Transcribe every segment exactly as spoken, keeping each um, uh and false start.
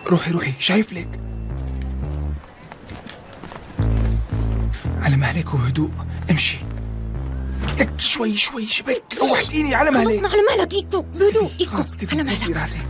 روحي روحي، شايف لك. على مهلك وهدوء، امشي. لك شوي شوي شبك، روحتيني. على مهلك. خلصنا على مهلك. ايكو بهدوء. ايكو خلص كده، على مهلك. راسك.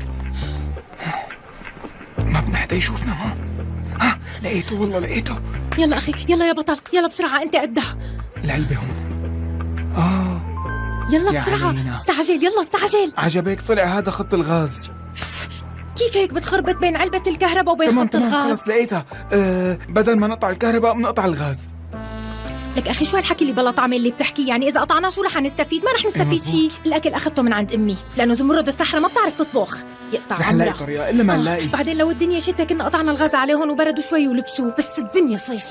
ما بدنا حدا يشوفنا. ها ها لقيته، والله لقيته. يلا اخي، يلا يا بطل، يلا بسرعه، انت قدها. العلبة هون. اه يلا بسرعه، علينا. استعجل، يلا استعجل. عجبك؟ طلع هذا خط الغاز. كيف هيك بتخربط بين علبة الكهرباء وبين تمام خط تمام الغاز؟ خلص لقيتها. آه بدل ما نقطع الكهرباء بنقطع الغاز. لك اخي، شو هالحكي اللي بلا طعم اللي بتحكيه؟ يعني اذا قطعناه شو رح نستفيد؟ ما رح نستفيد شيء. الاكل اخذته من عند امي، لانه زمرد السحره ما بتعرف تطبخ. يقطع رح نلاقي عمرها. طريقه الا ما نلاقي. آه. بعدين لو الدنيا شتاء كنا قطعنا الغاز عليهم وبردوا شوي ولبسوا، بس الدنيا صيف.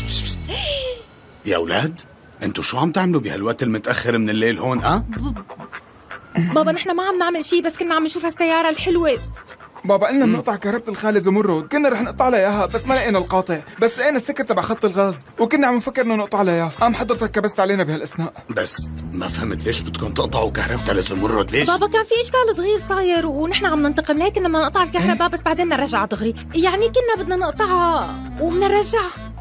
يا اولاد، انتوا شو عم تعملوا بهالوقت المتاخر من الليل هون؟ اه بابا نحن ما عم نعمل شيء، بس كنا عم نشوف هالسياره الحلوه. بابا قلنا بنقطع كهربة الخالة زمرد، كنا رح نقطع لها اياها بس ما لقينا القاطع، بس لقينا السكر تبع خط الغاز وكنا عم نفكر انه نقطع لها اياه، قام حضرتك كبست علينا بهالاثناء. بس ما فهمت ليش بدكم تقطعوا كهربتها لزمرد؟ ليش؟ بابا كان في اشكال صغير صاير ونحن عم ننتقم، لهيك كنا بدنا نقطع الكهرباء بس بعدين نرجعها دغري، يعني كنا بدنا نقطعها وبنرجعها.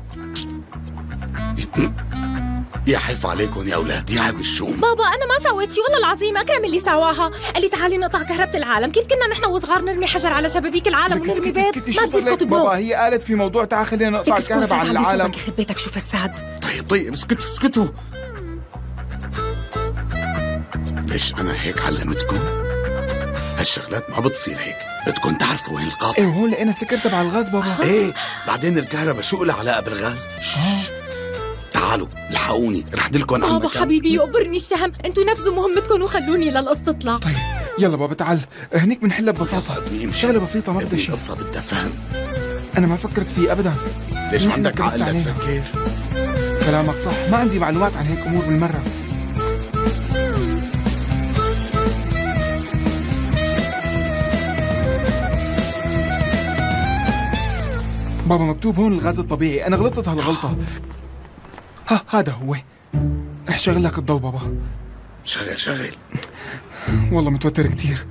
يا حيف عليكم يا اولاد، يا عب الشوم. بابا انا ما سويت شيء والله العظيم، اكرم اللي سواها، قال لي تعالي نقطع كهربة العالم. كيف كنا نحن وصغار نرمي حجر على شبابيك العالم ونرمي بيت؟ ما بتسكت بابا هي قالت في موضوع تعال خلينا نقطع الكهرباء عن العالم. يخرب بيتك، شو فساد. طيب طيب اسكتوا اسكتوا. ليش انا هيك علمتكم؟ هالشغلات ما بتصير هيك، بدكم تعرفوا وين القاطع. ايه هون لقينا سكر تبع الغاز بابا. ايه بعدين الكهرباء شو لها علاقه بالغاز؟ شش. تعالوا الحقوني، رح دلكم على بابا المكان. حبيبي يقبرني الشهم، انتوا نفذوا مهمتكم وخلوني للقصة تطلع. طيب يلا بابا تعال، هنيك بنحلها ببساطة. ابني امشي، شغلة بسيطة ما بدها ابني شيء. القصة بدها فهم. أنا ما فكرت فيه أبدا. ليش نحن عندك كبست عقل علينا. تفكر؟ كلامك صح، ما عندي معلومات عن هيك أمور بالمرة. بابا مكتوب هون الغاز الطبيعي، أنا غلطت هالغلطة. ها هذا هو. رح شغل لك الضوء بابا. شغل شغل. والله متوتر كتير.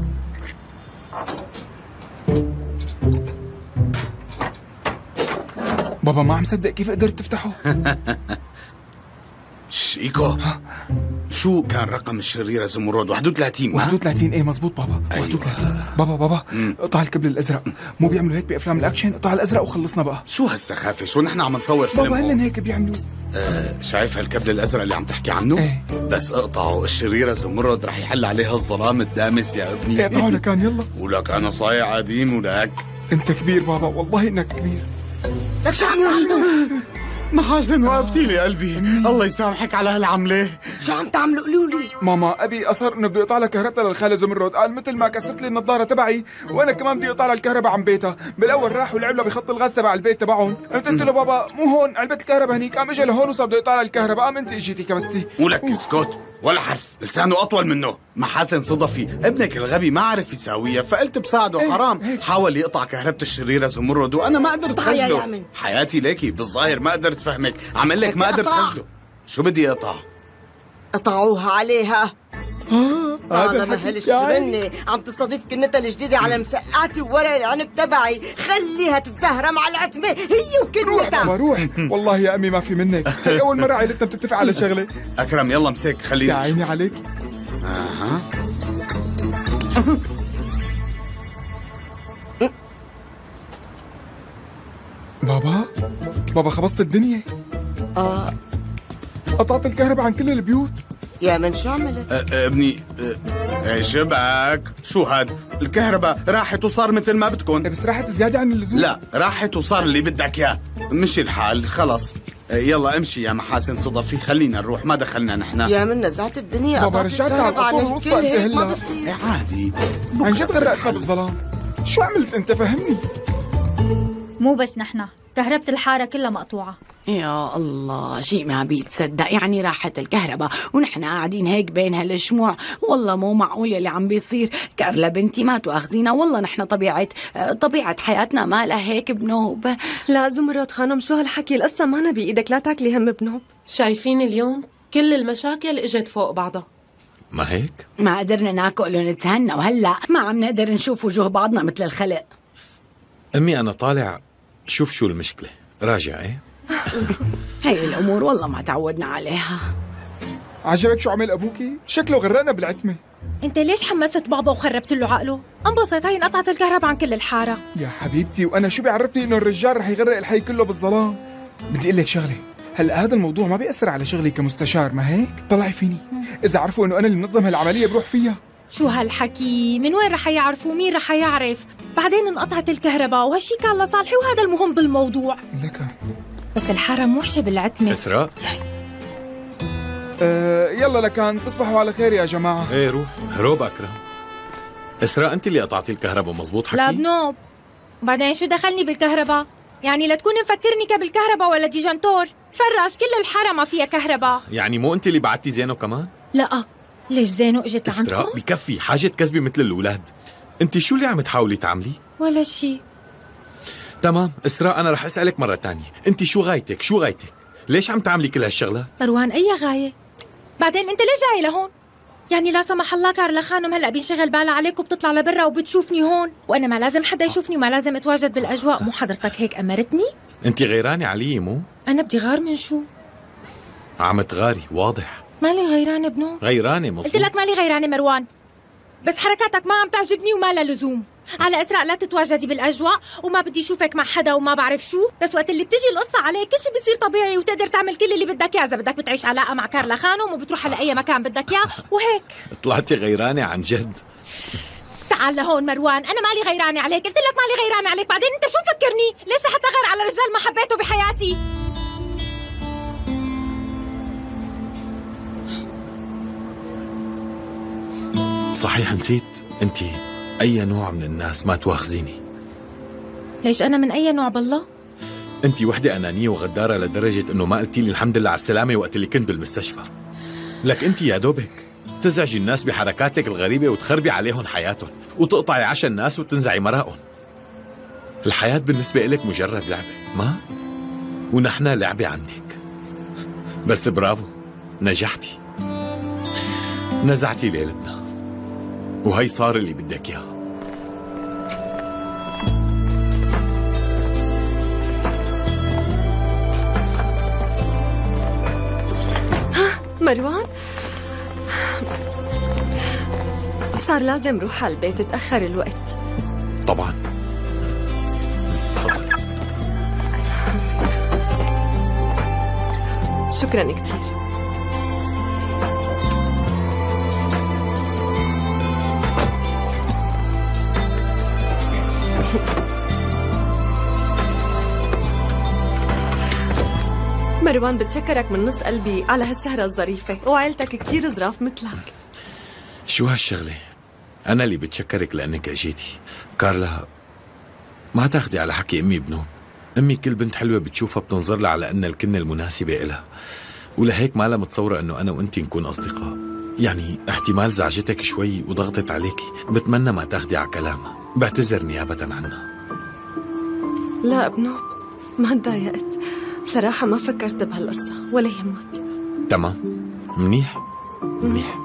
بابا ما عم صدق كيف قدرت تفتحه. شيكو، شو كان رقم الشريرة زمرد؟ واحد وثلاثين. واحد وثلاثين ايه مزبوط بابا. أيوة. واحد وثلاثين. بابا بابا قطع الكبل الازرق، مو بيعملوا هيك بافلام الاكشن؟ قطع الازرق وخلصنا بقى. شو هالسخافة؟ شو نحن عم نصور فيلم؟ بابا هن هيك بيعملوا. آه شايف هالكبل الازرق اللي عم تحكي عنه؟ ايه. بس اقطعه، الشريرة زمرد رح يحل عليها الظلام الدامس يا ابني. اقطعوا لكان يلا. ولك انا صايع قديم ولك. انت كبير بابا، والله انك كبير. لك شو عم تعملوا؟ محاسن وقفتي لي قلبي، الله يسامحك على هالعملة. شو عم تعملوا؟ قولوا لي. ماما ابي اصر انه بده يقطع لها كهربتها للخاله زمرد، قال مثل ما كسرت لي النظاره تبعي وانا كمان بدي اقطع لها الكهرباء عن بيتها. بالاول راح ولعب لها بخط الغاز تبع البيت تبعهم، قمت قلت له بابا مو هون علبه الكهرباء هنيك، قام اجى لهون وصار بده يقطع لها الكهرباء، قام انت اجيتي كبستي. ولك اسكت، ولا حرف، لسانه اطول منه. محاسن صدفي، ابنك الغبي ما عرف يساويها فقلت بساعده. ايه حرام، ايه. حاول يقطع كهربة الشريرة زمرد وانا ما قدرت قطع يا خجله. يامن. حياتي ليكي بالظاهر ما قدرت فهمك، عمل لك بدي ما قدرت أقطع. خجله. شو بدي اقطع؟ قطعوها عليها. طالما الحكي هالشمنة عم تستضيف كنتها الجديدة على مسقعتي وورق العنب تبعي، خليها تتزهرم على العتمة هي وكنتها. بابا روح، والله يا امي ما في منك، هي اول مره عائلتنا بتتفق على شغله. اكرم يلا امسك يا خلينا عيني نشوف. عليك. اها بابا بابا خبصت الدنيا، اه قطعت الكهرباء عن كل البيوت. يا من شو عملت؟ أه، ابني أه، ايش بك؟ شو هاد؟ الكهرباء راحت وصار مثل ما بدكم. بس راحت زياده عن اللزوم. لا راحت وصار اللي بدك اياه، مشي الحال خلص. أه، يلا امشي يا محاسن صدفي، خلينا نروح، ما دخلنا نحن. يا من نزعت الدنيا، بابا قطعت رجعتنا على الكهرباء عن الأصول الكل، ووصلت هيك ما هلا. بصير. عادي، عن جد غرقتنا بالظلام. شو عملت انت فهمني؟ مو بس نحنا، كهربة الحارة كلها مقطوعة. يا الله، شيء ما بيتصدق، يعني راحت الكهرباء ونحن قاعدين هيك بين هالشموع. والله مو معقول يلي عم بيصير. كارلا بنتي ما تواخذينا، والله نحن طبيعة طبيعة حياتنا ما لها هيك بنوب. لا زمرد خانم، شو هالحكي؟ القصة مانا بإيدك، لا تاكلي هم بنوب. شايفين اليوم كل المشاكل اجت فوق بعضها. ما هيك؟ ما قدرنا ناكل ونتهنى، وهلا ما عم نقدر نشوف وجوه بعضنا مثل الخلق. أمي أنا طالع شوف شو المشكلة، راجع ايه؟ هاي الأمور والله ما تعودنا عليها. عجبك شو عمل أبوكي؟ شكله غرقنا بالعتمة. انت ليش حمست بابا وخربت له عقله؟ انبسط، هي انقطعت الكهرباء عن كل الحارة. يا حبيبتي وأنا شو بيعرفني إنه الرجال رح يغرق الحي كله بالظلام؟ بدي أقول لك شغلة، هلا هذا الموضوع ما بيأثر على شغلي كمستشار، ما هيك؟ طلعي فيني، إذا عرفوا إنه أنا اللي منظم هالعملية بروح فيها. شو هالحكي؟ من وين رح يعرفوا؟ مين رح يعرف؟ بعدين انقطعت الكهرباء وهالشي كان لصالحي وهذا المهم بالموضوع. لك بس الحارة موحشة بالعتمة. إسراء أه يلا لكان تصبحوا على خير يا جماعة. ايه روح هروب أكرم. إسراء أنت اللي قطعتي الكهرباء مزبوط حكي؟ لا بنوب. بعدين شو دخلني بالكهرباء؟ يعني لا تكون مفكرني كبالكهرباء ولا ديجنتور. تفرج كل الحارة ما فيها كهرباء. يعني مو أنت اللي بعتي زينو كمان؟ لا ليش زينو اجت لعندكم؟ إسراء بكفي حاجة كذبة مثل الأولاد. أنت شو اللي عم تحاولي تعملي؟ ولا شيء. تمام إسراء أنا رح أسألك مرة تانية، أنت شو غايتك؟ شو غايتك؟ ليش عم تعملي كل هالشغلات؟ مروان أي غاية؟ بعدين أنت ليش جاي لهون؟ يعني لا سمح الله كارلا خانم هلا بينشغل بالها عليك وبتطلع لبرا وبتشوفني هون، وانا ما لازم حدا يشوفني وما لازم اتواجد بالاجواء. مو حضرتك هيك امرتني؟ انت غيرانه علي مو؟ انا بدي غار من شو؟ عم تغاري واضح. مالي غيرانه بنو. غيرانه مظبوط. قلت لك مالي غيرانه مروان، بس حركاتك ما عم تعجبني وما لها لزوم. على اسراء لا تتواجدي بالاجواء وما بدي اشوفك مع حدا وما بعرف شو، بس وقت اللي بتجي القصه عليك كل شيء بيصير طبيعي وتقدر تعمل كل اللي بدك اياه. اذا بدك بتعيش علاقه مع كارلا خانم وبتروح على اي مكان بدك اياه وهيك. طلعتي غيرانه عن جد. تعال لهون مروان، انا مالي غيرانه عليك، قلت لك مالي غيرانه عليك. بعدين انت شو مفكرني؟ ليش رح اتغير على رجال ما حبيته بحياتي؟ صحيح نسيت، انت اي نوع من الناس ما تواخذيني. ليش انا من اي نوع بالله؟ انت وحده انانيه وغداره لدرجه انه ما قلتي لي الحمد لله على السلامه وقت اللي كنت بالمستشفى. لك انت يا دوبك تزعجي الناس بحركاتك الغريبه وتخربي عليهم حياتهم وتقطعي عشا الناس وتنزعي مراقهم. الحياه بالنسبه لك مجرد لعبه ما؟ ونحن لعبه عندك. بس برافو نجحتي، نزعتي ليلتنا وهي صار اللي بدك اياه. مروان صار لازم روح على البيت، تأخر الوقت. طبعا تفضل. شكرا كتير. مروان بتشكرك من نص قلبي على هالسهرة الظريفة، وعائلتك كتير ظراف مثلك. شو هالشغلة؟ أنا اللي بتشكرك لأنك أجيتي. كارلا ما تاخدي على حكي أمي بنوب. أمي كل بنت حلوة بتشوفها بتنظر لها على أن الكلمة المناسبة إلها، ولهيك ما لها متصورة أنه أنا وأنتي نكون أصدقاء. يعني احتمال زعجتك شوي وضغطت عليكي، بتمنى ما تاخدي على كلامها. بعتذر نيابة عنها. لا بنوب ما تضايقت، بصراحة ما فكرت بهالقصة ولا يهمك. تمام منيح منيح.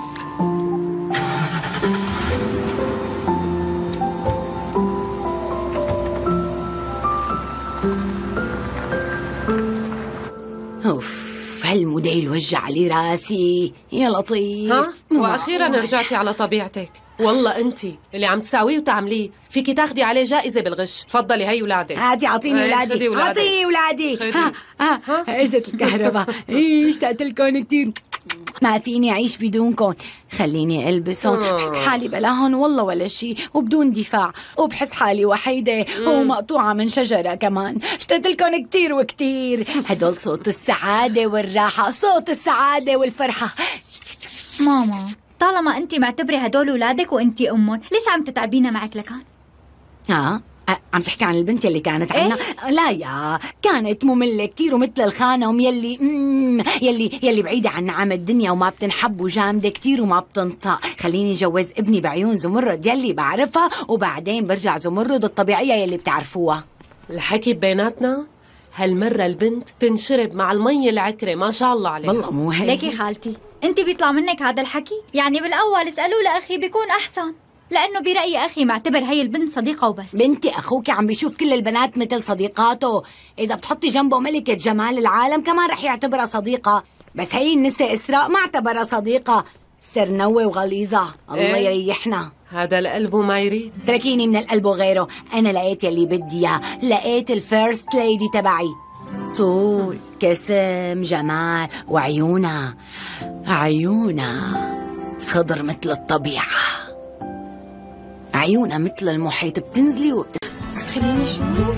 اوف هالموديل وجع لي راسي يا لطيف. ها واخيرا رجعتي على طبيعتك. والله انت اللي عم تساويه وتعمليه فيكي تاخدي عليه جائزه بالغش. تفضلي هي ولادك. هاتي اعطيني اولادي، اعطيني اولادي. ها ها ها اجت الكهرباء. ايه اشتقت لكم كثير، ما فيني اعيش بدونكم. خليني البسهم، بحس حالي بلاهن والله ولا شيء وبدون دفاع، وبحس حالي وحيده ومقطوعه من شجره كمان. اشتقت لكم كثير وكثير. هدول صوت السعاده والراحه، صوت السعاده والفرحه. ماما طالما انت معتبري هدول اولادك وانت امهم، ليش عم تتعبينا معك لكان؟ ها عم تحكي عن البنت اللي كانت عنا؟ إيه؟ لا يا كانت مملة كتير ومثل الخانم يلي مم يلي يلي بعيدة عن نعم الدنيا وما بتنحب وجامدة كتير وما بتنطق. خليني جوز ابني بعيون زمرد يلي بعرفها، وبعدين برجع زمرد الطبيعية يلي بتعرفوها. الحكي بيناتنا هالمرة البنت تنشرب مع المية العكرة ما شاء الله عليها. والله مو هيك. ليكي خالتي انت بيطلع منك هذا الحكي؟ يعني بالاول اسألوا لأخي بيكون احسن. لأنه برأيي أخي معتبر هي البنت صديقة وبس. بنتي أخوك عم بيشوف كل البنات مثل صديقاته، إذا بتحطي جنبه ملكة جمال العالم كمان رح يعتبرها صديقة، بس هي النساء إسراء ما اعتبرها صديقة، سرنوة وغليظة. الله إيه؟ يريحنا. هذا القلب ما يريد. تركيني من القلب وغيره، أنا لقيت يلي بدي إياه، لقيت الفيرست ليدي تبعي. طول، كسم، جمال، وعيونها عيونها خضر مثل الطبيعة، عيونها مثل المحيط، بتنزلي وبت... خليني اشوف.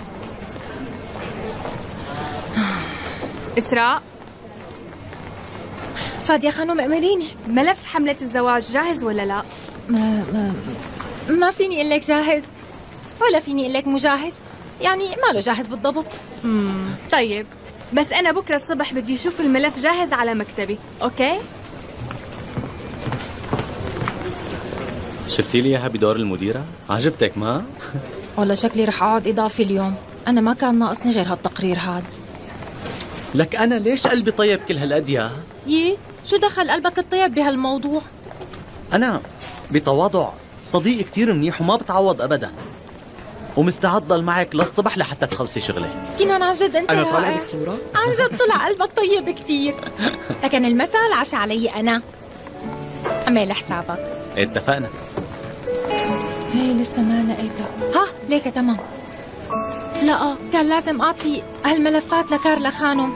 إسراء، فادية خانم امريني، ملف حملة الزواج جاهز ولا لا؟ ما ما ما فيني اقول لك جاهز ولا فيني اقول لك مو جاهز، يعني ما له جاهز بالضبط. امم طيب، بس أنا بكرة الصبح بدي أشوف الملف جاهز على مكتبي، أوكي؟ شفتي لي اياها بدور المديرة؟ عجبتك ما؟ والله شكلي رح اقعد اضافي اليوم، انا ما كان ناقصني غير هالتقرير هاد. لك أنا ليش قلبي طيب كل هالقد يا؟ يي شو دخل قلبك الطيب بهالموضوع؟ أنا بتواضع صديق كتير منيح وما بتعوض أبدا، ومستعد ضل معك للصبح لحتى تخلصي شغلك. كنان عن جد انت أنا رائع. طالع بالصورة؟ عن جد طلع قلبك طيب كتير. لكن المساء العشاء علي انا، عمال حسابك. اتفقنا. هي لسه ما لقيتها. ها ليك تمام. لا كان لازم اعطي هالملفات لكارلا خانم.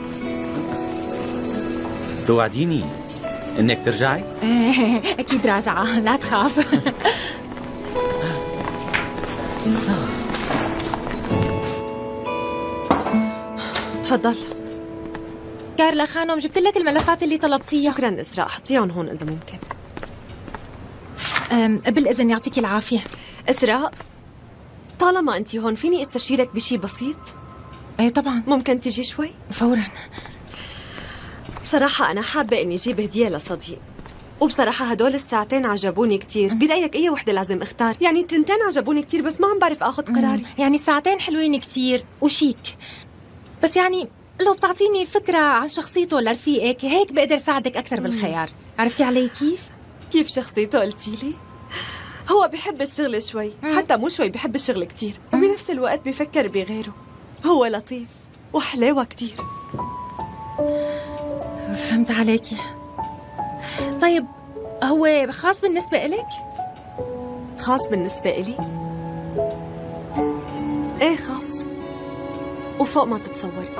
توعديني انك ترجعي؟ اكيد راجعه، لا تخاف. تفضل. كارلا خانم جبت لك الملفات اللي طلبتيها. شكرا إسراء، حطيهم هون إذا ممكن. أم بالإذن يعطيك العافية. إسراء، طالما أنت هون فيني استشيرك بشي بسيط؟ ايه طبعا. ممكن تجي شوي؟ فورا. بصراحة أنا حابة إني أجيب هدية لصديق، وبصراحة هدول الساعتين عجبوني كتير. برأيك أي وحدة لازم اختار؟ يعني التنتين عجبوني كتير بس ما عم بعرف آخذ قراري. يعني الساعتين حلوين كتير وشيك، بس يعني لو بتعطيني فكرة عن شخصيته لرفيقك هيك بقدر ساعدك أكثر بالخيار. عرفتي علي كيف؟ كيف شخصيته قلتي لي؟ هو بحب الشغل شوي، حتى مو شوي، بحب الشغل كتير، وبنفس الوقت بيفكر بغيره. هو لطيف وحلاوة كتير. فهمت عليكي. طيب هو خاص بالنسبة إلك؟ خاص بالنسبة إلي؟ ايه خاص، وفوق ما تتصوري.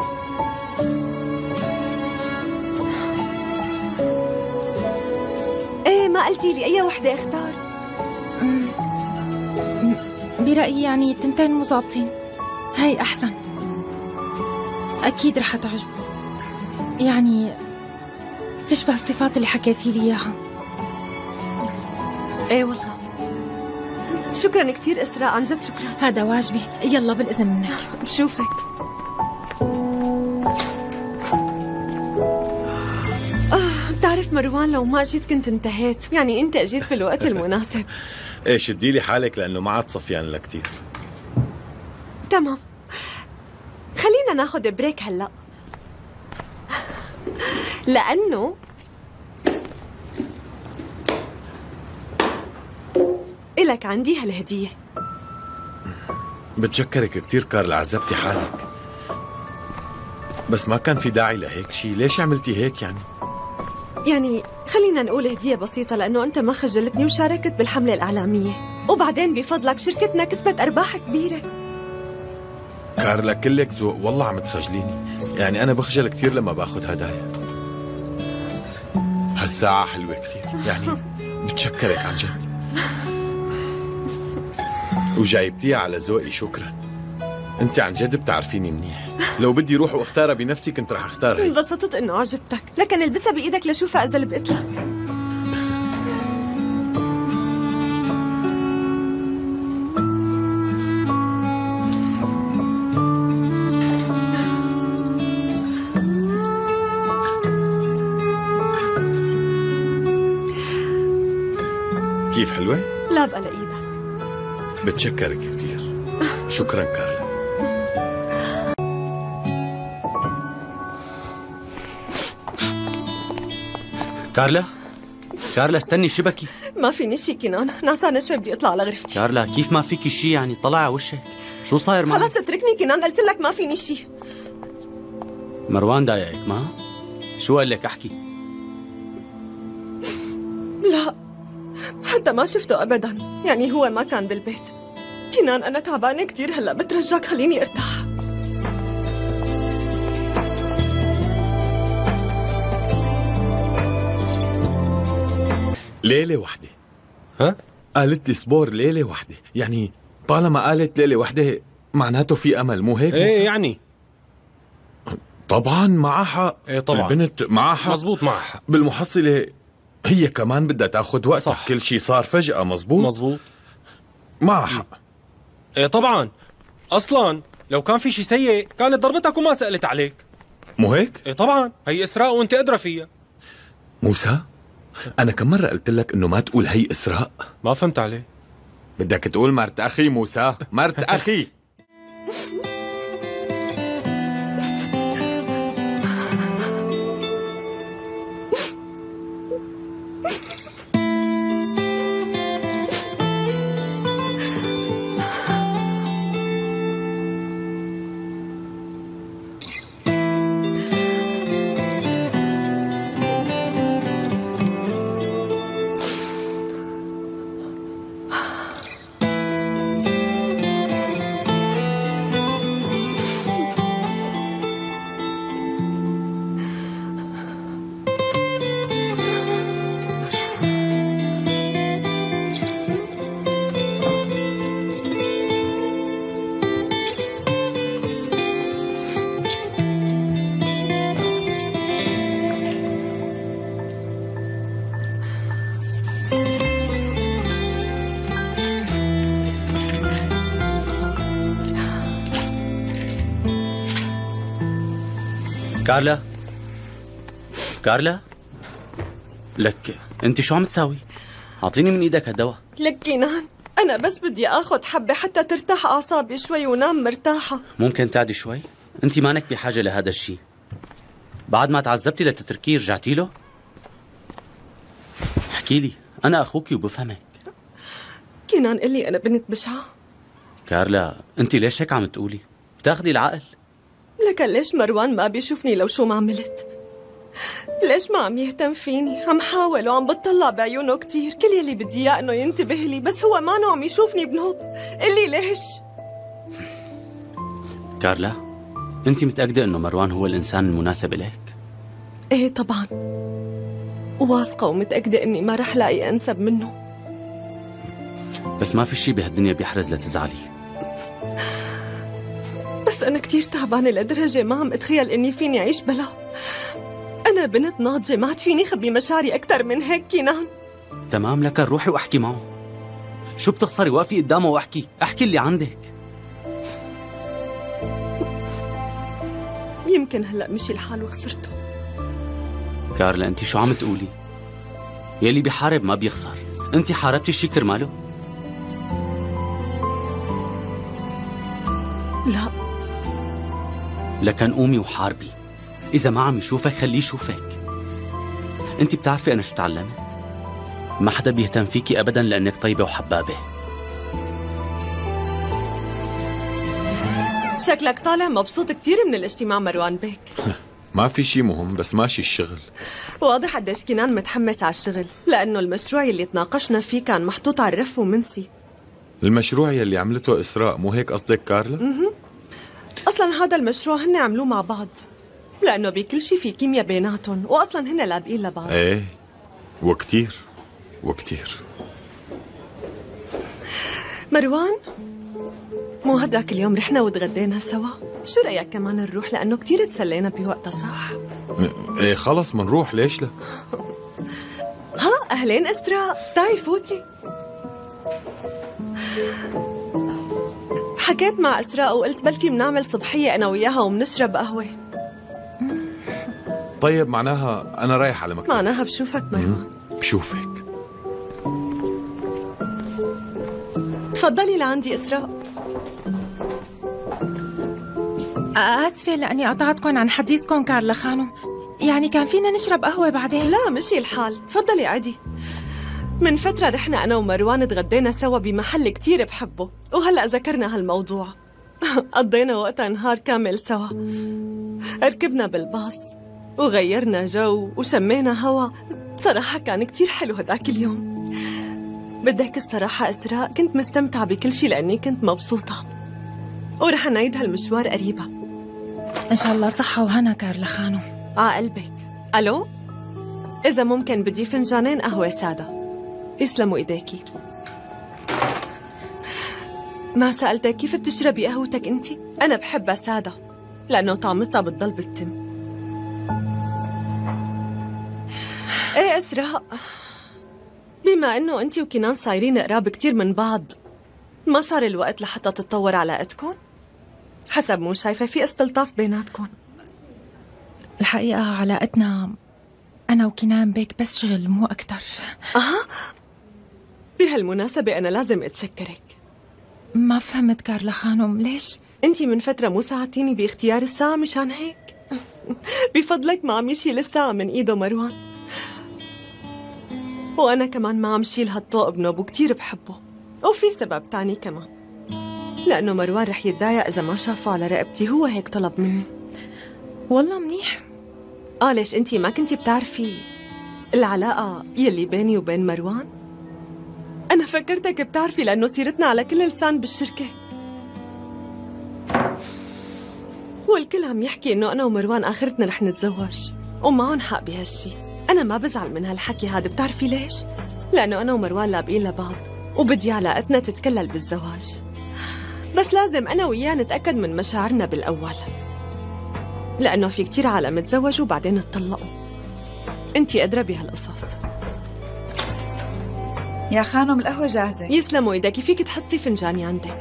ايه ما قلتي لي أي وحدة اختار؟ برأيي يعني التنتين مو ظابطين، هاي أحسن، أكيد رح تعجبه، يعني تشبه الصفات اللي حكيتي لي إياها. ايه والله. شكرا كتير إسراء، عن جد شكرا. هذا واجبي، يلا بالإذن منك. بشوفك. آه، بتعرف مروان لو ما جيت كنت انتهيت، يعني انت اجيت في الوقت المناسب. ايه شدي لي حالك لانه ما عاد صفيان لك كثير. تمام، خلينا ناخذ بريك هلا، لانه إلك عندي هالهدية. بتشكرك كثير كارلا، عذبتي حالك، بس ما كان في داعي لهيك شيء. ليش عملتي هيك يعني؟ يعني خلينا نقول هدية بسيطة، لأنه أنت ما خجلتني وشاركت بالحملة الإعلامية، وبعدين بفضلك شركتنا كسبت أرباح كبيرة. كارلا كلك ذوق، والله عم تخجليني. يعني أنا بخجل كثير لما باخذ هدايا. هالساعة حلوة كثير، يعني بتشكرك عن جد، وجايبتيها على ذوقي. شكرا، انت عن جد بتعرفيني منيح. لو بدي روح واختارها بنفسي كنت رح اختار هي. انبسطت انه عجبتك، لكن البسها بايدك لشوفها اذا لبقت لك. كيف حلوة؟ لا بقى لايدك. بتشكرك كثير، شكرا كارلا. كارلا، كارلا استني شبكي. ما فيني شي كنان، نعسانة شوي بدي اطلع على غرفتي. كارلا كيف ما فيكي شي يعني؟ طلع على وشك، شو صاير معك؟ خلاص اتركني كنان، قلت لك ما فيني شي. مروان ضايقك ما؟ شو قال لك؟ احكي. لا حتى ما شفته ابدا، يعني هو ما كان بالبيت. كنان انا تعبانة كتير هلا، بترجاك خليني ارتاح. ليلة وحدة. ها؟ قالت لي صبور ليلة وحدة، يعني طالما قالت ليلة وحدة معناته في أمل، مو هيك؟ ايه يعني طبعا معها حق. ايه طبعا البنت معها حق، مزبوط معها حق. بالمحصلة هي كمان بدها تاخذ وقتها، صح. كل شيء صار فجأة. مزبوط مزبوط معها حق. ايه طبعا، اصلا لو كان في شيء سيء كانت ضربتك وما سألت عليك، مو هيك؟ ايه طبعا، هي إسراء وانت أدرى فيها. موسى أنا كم مرة قلت لك إنه ما تقول هي إسراء؟ ما فهمت عليه. بدك تقول مرت أخي موسى، مرت أخي. كارلا كارلا لك انت شو عم تساوي؟ اعطيني من ايدك هالدواء. لك كنان انا بس بدي اخذ حبة حتى ترتاح اعصابي شوي ونام مرتاحة. ممكن تعدي شوي؟ انت مانك بحاجة لهذا الشيء. بعد ما تعذبتي لتتركيه رجعتي له؟ احكي لي، انا اخوك وبفهمك. كنان قلي انا بنت بشعة. كارلا انت ليش هيك عم تقولي؟ بتاخدي العقل. لك ليش مروان ما بيشوفني لو شو ما عملت؟ ليش ما عم يهتم فيني؟ عم حاول وعم بتطلع بعيونه كتير، كل يلي بدي اياه انه ينتبه لي، بس هو ما عم يشوفني بنوب. قلي ليش؟ كارلا انت متأكدة انه مروان هو الانسان المناسب لك؟ ايه طبعا، واثقة ومتأكدة اني ما رح لاقي انسب منه. بس ما في شيء بهالدنيا بيحرز لتزعلي. بس أنا كتير تعبانة لدرجة ما عم أتخيل إني فيني أعيش بلا. أنا بنت ناضجة، ما عاد فيني خبي مشاعري أكتر من هيك كنان. تمام لك، روحي واحكي معه. شو بتخسري؟ وقفي قدامه واحكي، احكي اللي عندك. يمكن هلأ مشي الحال وخسرته. كارلا انت شو عم تقولي؟ يلي بيحارب ما بيخسر، انت حاربتي شي كرماله؟ لا. لكن قومي وحاربي. إذا ما عم يشوفك خليه يشوفك. أنت بتعرفي أنا شو تعلمت؟ ما حدا بيهتم فيكي أبدا لأنك طيبة وحبابة. شكلك طالع مبسوط كتير من الاجتماع مروان بيك. ما في شيء مهم، بس ماشي الشغل. واضح قديش كنان متحمس على الشغل، لأنه المشروع اللي تناقشنا فيه كان محطوط على الرف ومنسي. المشروع يلي عملته إسراء، مو هيك قصدك كارلا؟ اها أصلا هذا المشروع هن عملوه مع بعض، لأنه بكل شيء في كيمياء بيناتهم، وأصلا هن لابقين لبعض. ايه وكتير وكتير. مروان، مو هداك اليوم رحنا وتغدينا سوا؟ شو رأيك كمان نروح، لأنه كتير تسلينا بوقتها صح؟ ايه خلص منروح، ليش لا؟ ها أهلين إسراء، تعي فوتي. حكيت مع إسراء وقلت بلكي بنعمل صبحية أنا وياها وبنشرب قهوة. طيب معناها أنا رايح على مكتب. معناها بشوفك مروان. بشوفك. تفضلي لعندي إسراء. آسفة لأني قطعتكم عن حديثكم كارلا خانم. يعني كان فينا نشرب قهوة بعدين؟ لا مشي الحال، تفضلي عادي. من فترة رحنا أنا ومروان تغدينا سوا بمحل كتير بحبه، وهلأ ذكرنا هالموضوع. قضينا وقتها نهار كامل سوا، ركبنا بالباص وغيرنا جو وشمينا هوا. بصراحة كان كتير حلو هداك اليوم. بدك الصراحة إسراء، كنت مستمتعة بكل شي لأني كنت مبسوطة، ورح نعيد هالمشوار قريبا إن شاء الله. صحة وهنا كارلا خانو. ع قلبك. ألو، إذا ممكن بدي فنجانين قهوة سادة. يسلموا إيديكي. ما سألتك كيف بتشربي قهوتك أنتي؟ أنا بحبها سادة لأنه طعمتها بتضل بالتم. إيه إسراء، بما إنه أنتي وكنان صايرين قراب كتير من بعض، ما صار الوقت لحتى تتطور علاقتكم؟ حسب مو شايفة في استلطاف بيناتكم؟ الحقيقة علاقتنا أنا وكنان بيك بس شغل مو أكتر. أها، بهالمناسبة أنا لازم أتشكرك. ما فهمت كارلا خانم، ليش؟ أنتي من فترة مو ساعدتيني باختيار الساعة، مشان هيك بفضلك ما عم يشيل الساعة من إيده مروان، وأنا كمان ما عم شيل هالطوق بنوب وكتير بحبه. وفي سبب تاني كمان، لأنه مروان رح يتضايق إذا ما شافه على رقبتي، هو هيك طلب مني. والله منيح. آه ليش أنتي ما كنتي بتعرفي العلاقة يلي بيني وبين مروان؟ أنا فكرتك بتعرفي لأنه سيرتنا على كل لسان بالشركة، والكل عم يحكي إنه أنا ومروان آخرتنا رح نتزوج، ومعهم حق بهالشي. أنا ما بزعل من هالحكي هذا، بتعرفي ليش؟ لأنه أنا ومروان لابقين لبعض، وبدي علاقتنا تتكلل بالزواج، بس لازم أنا وياه نتأكد من مشاعرنا بالأول، لأنه في كتير عالم تزوجوا وبعدين اتطلقوا. أنتي أدرى بهالقصص. يا خانم القهوة جاهزة. يسلموا إيدك، فيك تحطي فنجاني عندك.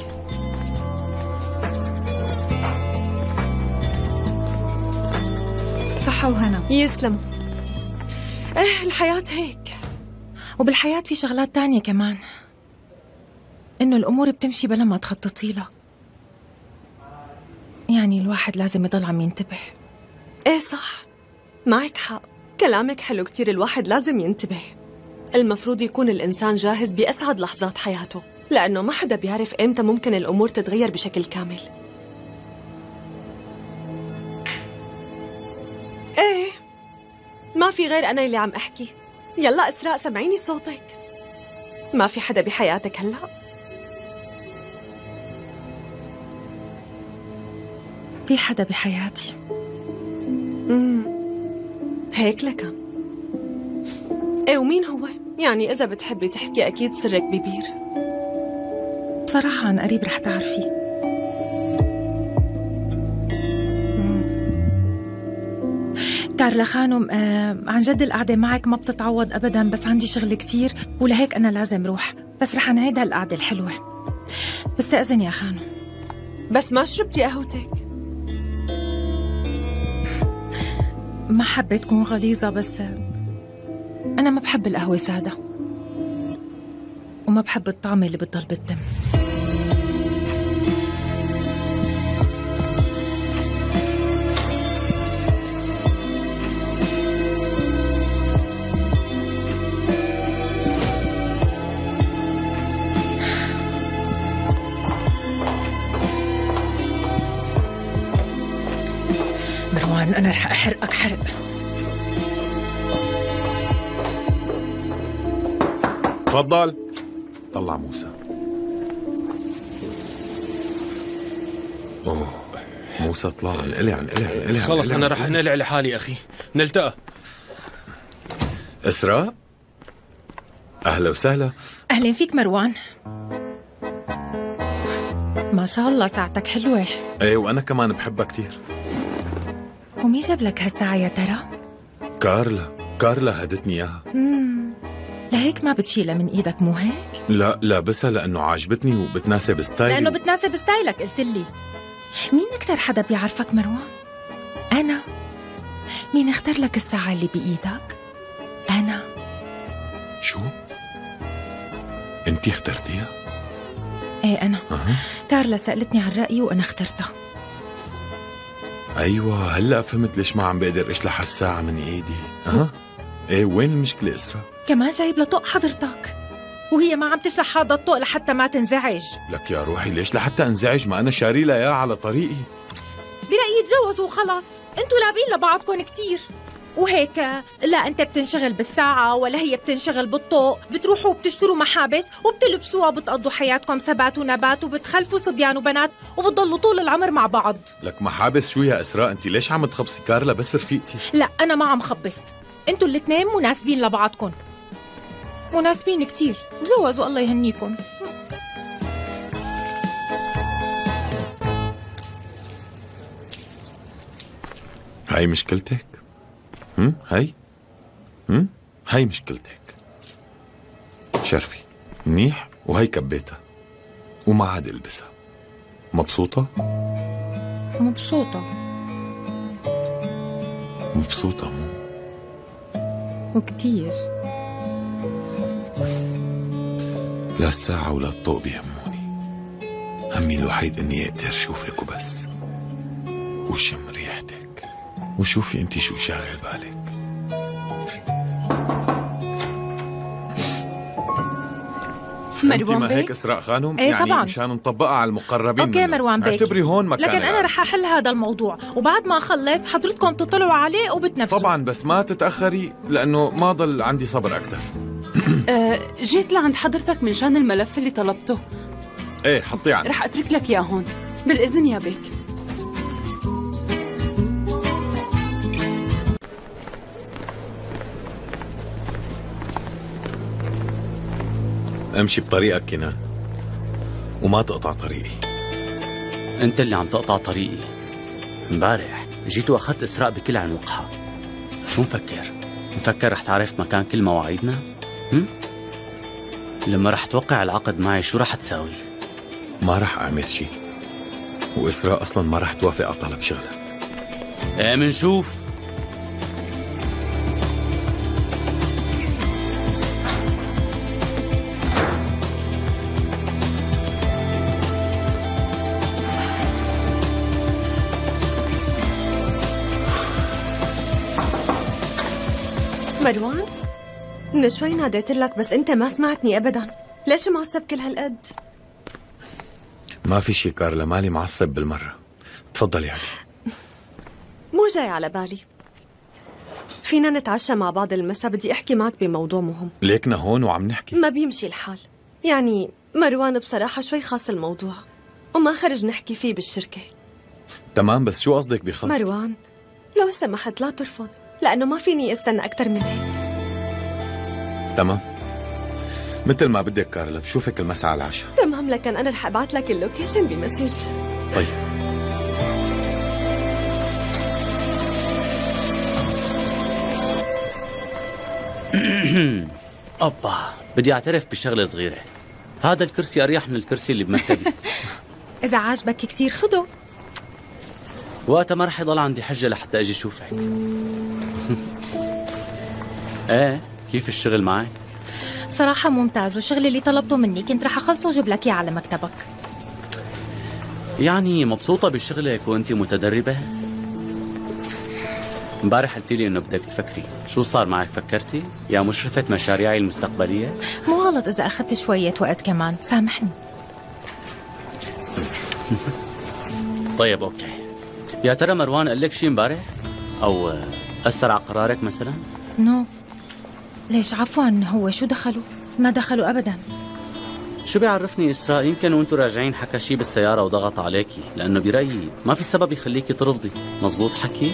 صحة وهنا. يسلموا. إيه الحياة هيك، وبالحياة في شغلات تانية كمان، إنه الأمور بتمشي بلا ما تخططي لها. يعني الواحد لازم يضل عم ينتبه. إيه صح، معك حق، كلامك حلو كتير. الواحد لازم ينتبه. المفروض يكون الإنسان جاهز بأسعد لحظات حياته، لأنه ما حدا بيعرف إمتى ممكن الأمور تتغير بشكل كامل. إيه ما في غير أنا اللي عم أحكي. يلا إسراء سمعيني صوتك. ما في حدا بحياتك هلأ؟ في حدا بحياتي. امم هيك لكن. ايه ومين هو؟ يعني إذا بتحبي تحكي أكيد سرك ببير. بصراحة عن قريب رح تعرفي. كارلا خانم، آه عن جد القعدة معك ما بتتعوض أبدا، بس عندي شغل كتير ولهيك أنا لازم روح، بس رح نعيد هالقعدة الحلوة. بستأذن يا خانم. بس ما شربتي قهوتك؟ ما حبيت تكون غليظة، بس أنا ما بحب القهوة سادة، وما بحب الطعم اللي بتضل بالدم. مروان، أنا رح أحرقك حرق. تفضل. طلع موسى. اوه موسى طلع. عن إلي عن إلي عن إلي خلص أنا رح نقلع لحالي أخي. نلتقى. إسراء، أهلا وسهلا. أهلين فيك مروان. ما شاء الله ساعتك حلوة. ايه وأنا كمان بحبها كتير. ومين جاب لك هالساعة يا ترى؟ كارلا. كارلا هدتني إياها. امم لهيك ما بتشيلها من إيدك مو هيك؟ لا لابسها لأنه عاجبتني وبتناسب ستايلي. لأنه بتناسب ستايلك قلت لي. مين أكتر حدا بيعرفك مروان؟ أنا. مين اختار لك الساعة اللي بإيدك؟ أنا. شو؟ أنتي اخترتيها؟ إيه أنا. أه. كارلا سألتني عن رأيي وأنا اخترتها. ايوه هلا فهمت ليش ما عم بقدر اشلح الساعة من ايدي. ها؟ ايه وين المشكلة اسراء؟ كمان جايب لطق حضرتك وهي ما عم تشرح هذا الطوق لحتى ما تنزعج. لك يا روحي ليش لحتى انزعج؟ ما انا شاري لها اياه على طريقي. برأيي تجوزوا وخلص، انتوا لابين لبعضكم كتير. وهيك لا انت بتنشغل بالساعة ولا هي بتنشغل بالطوق، بتروحوا وبتشتروا محابس وبتلبسوها، بتقضوا حياتكم سبات ونبات وبتخلفوا صبيان وبنات وبتضلوا طول العمر مع بعض. لك محابس شو يا اسراء؟ انت ليش عم تخبصي كارلا بس رفيقتي؟ لا انا ما عم خبص، انتوا الاثنين مناسبين لبعضكم، مناسبين كتير. تجوزوا الله يهنيكم. هاي مشكلتك؟ هم؟ هاي؟ هم؟ هاي مشكلتك. شرفي منيح وهي كبيتها وما عاد البسها. مبسوطة؟ مبسوطة. مبسوطة مو؟ وكتير. لا الساعة ولا الطوق بيهموني، همي الوحيد اني اقدر اشوفك وبس، وشم ريحتك وشوفي انتي شو شاغل بالك. مروان ما بيك؟ هيك اسراء خانم؟ ايه يعني طبعاً. مشان نطبقها على المقربين. اوكي منه. مروان بيك، اعتبري هون مكان. لكن انا رح احل هذا الموضوع وبعد ما اخلص حضرتكم تطلعوا عليه وبتنفذوا. طبعا بس ما تتاخري لانه ما ضل عندي صبر اكثر. أه جيت لعند حضرتك من شان الملف اللي طلبته. ايه حطيه عندي. رح اترك لك اياه هون. بالاذن يا بيك. امشي بطريقك كنان وما تقطع طريقي. انت اللي عم تقطع طريقي. امبارح جيت واخذت اسراء بكل عن وقحة. شو مفكر؟ مفكر رح تعرف مكان كل مواعيدنا؟ هم؟ لما رح توقع العقد معي شو رح تساوي؟ ما رح اعمل شيء، واسراء اصلا ما رح توافق على طلب شغلك. ايه منشوف. مروان، من شوي ناديت لك بس انت ما سمعتني ابدا. ليش معصب كل هالقد؟ ما في شي كارلا، مالي معصب بالمرة. تفضلي يعني. مو جاي على بالي. فينا نتعشى مع بعض المساء، بدي احكي معك بموضوع مهم. ليكنا هون وعم نحكي. ما بيمشي الحال. يعني مروان بصراحة شوي خاص الموضوع وما خرج نحكي فيه بالشركة. تمام بس شو قصدك بخاص؟ مروان لو سمحت لا ترفض، لأنه ما فيني استنى أكتر من هيك. تمام مثل ما بدك كارلا، بشوفك المساء على العشاء. تمام، لكن أنا رح أبعت لك اللوكيشن بمسج. طيب أبا بدي أعترف بشغلة صغيرة. هذا الكرسي أريح من الكرسي اللي بمكتبي. إذا عاجبك كتير خده. وقتها ما رح يضل عندي حجة لحتى أجي شوفك. إيه كيف الشغل معك؟ صراحة ممتاز، والشغل اللي طلبته مني كنت رح أخلصه وجيب لك إياه على مكتبك. يعني مبسوطة بشغلك وأنت متدربة؟ امبارح قلتي لي إنه بدك تفكري، شو صار معك؟ فكرتي؟ يا مشرفة مشاريعي المستقبلية؟ مو غلط إذا أخذت شوية وقت كمان، سامحني. طيب أوكي. يا ترى مروان قال لك شيء امبارح؟ أو أثر على قرارك مثلا؟ نو. ليش عفوا، هو شو دخلوا؟ ما دخلوا أبدا. شو بيعرفني إسراء، يمكن وانتو راجعين حكى شي بالسيارة وضغط عليكي، لأنه برأيي ما في سبب يخليكي ترفضي. مزبوط حكي؟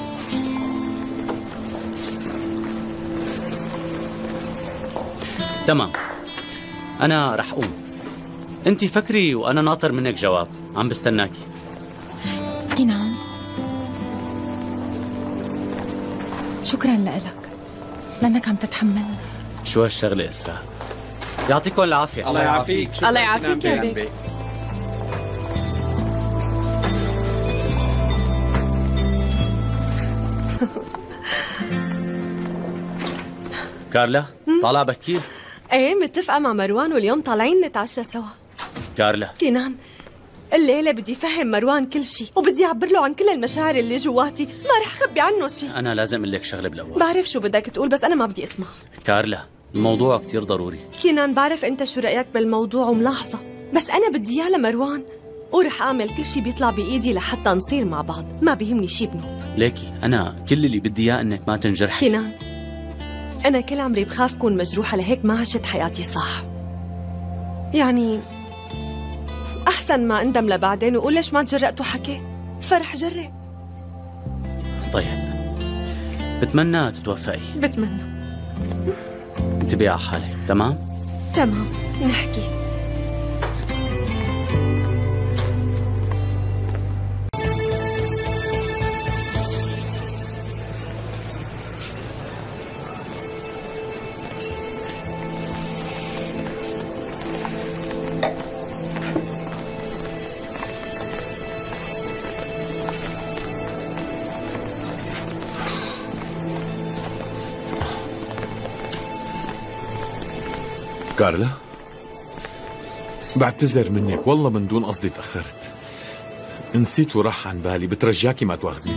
تمام، أنا رح أقوم. أنتي فكري وأنا ناطر منك جواب، عم بستناكي. كنان شكرا لك لأنك عم تتحملني. شو هالشغلة إسراء؟ يعطيكم العافية. الله يعافيك. الله يعافيك يا بيك. كارلا طالع بكير؟ ايه متفقة مع مروان واليوم طالعين نتعشى سوا. كارلا كنان الليلة بدي فهم مروان كل شيء وبدي أعبر له عن كل المشاعر اللي جواتي، ما رح أخبي عنه شيء. أنا لازم أقول لك شغلة بالأول. بعرف شو بدك تقول بس أنا ما بدي أسمع. كارلا، الموضوع كتير ضروري. كينان بعرف أنت شو رأيك بالموضوع وملاحظة، بس أنا بدي إياه لمروان ورح أعمل كل شيء بيطلع بإيدي لحتى نصير مع بعض، ما بيهمني شي بنوب. ليكي أنا كل اللي بدي إياه إنك ما تنجرحي. كينان، أنا كل عمري بخاف كون مجروحة لهيك ما عشت حياتي صح. يعني أحسن ما أندم لبعدين وقول ليش ما تجرأت وحكيت، فرح جرب. طيب بتمنى تتوفقي. بتمنى. انتبهي على حالك، تمام؟ تمام، نحكي. كارلا، بعتذر منك والله من دون قصدي تأخرت. نسيت وراح عن بالي، بترجاكي ما تواخذيني.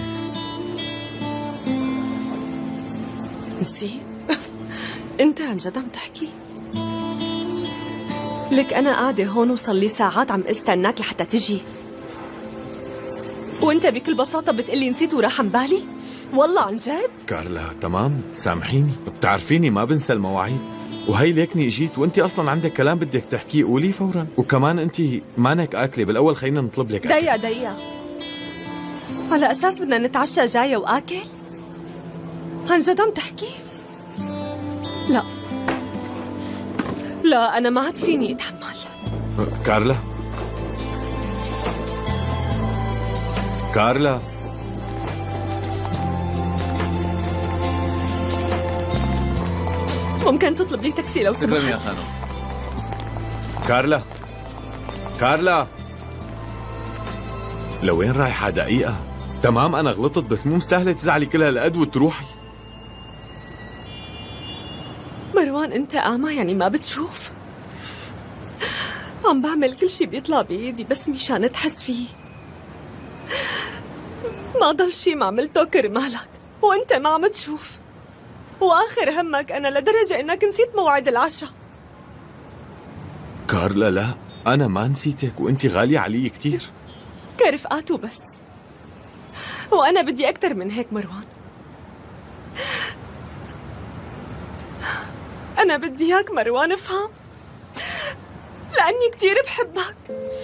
نسيت؟ انت عن جد عم تحكي؟ لك انا قاعدة هون وصل لي ساعات عم استناك لحتى تجي، وانت بكل بساطة بتقلي نسيت وراح عن بالي؟ والله عن جد؟ كارلا تمام، سامحيني، بتعرفيني ما بنسى المواعيد، وهي ليكني اجيت وانت اصلا عندك كلام بدك تحكيه قولي فورا، وكمان انت مانك اكله، بالاول خلينا نطلب لك اكل. دقيقة دقيقة، على اساس بدنا نتعشى جاية واكل؟ عن جد عم تحكي؟ لا لا انا ما عاد فيني اتحمل. كارلا كارلا ممكن تطلب لي تاكسي لو سمحت؟ تكرم يا خانم. كارلا كارلا لوين رايحة؟ دقيقة. تمام أنا غلطت بس مو مستاهلة تزعلي كل هالقد وتروحي. مروان أنت أعمى يعني ما بتشوف؟ عم بعمل كل شي بيطلع بإيدي بس مشان تحس فيه. ما ضل شي ما عملته كرمالك وأنت ما عم تشوف، وآخر همك أنا لدرجة إنك نسيت موعد العشاء. كارلا لا، أنا ما نسيتك وأنت غالية علي كتير. كرفقات وبس، وأنا بدي أكتر من هيك مروان. أنا بدي إياك مروان افهم، لأني كتير بحبك.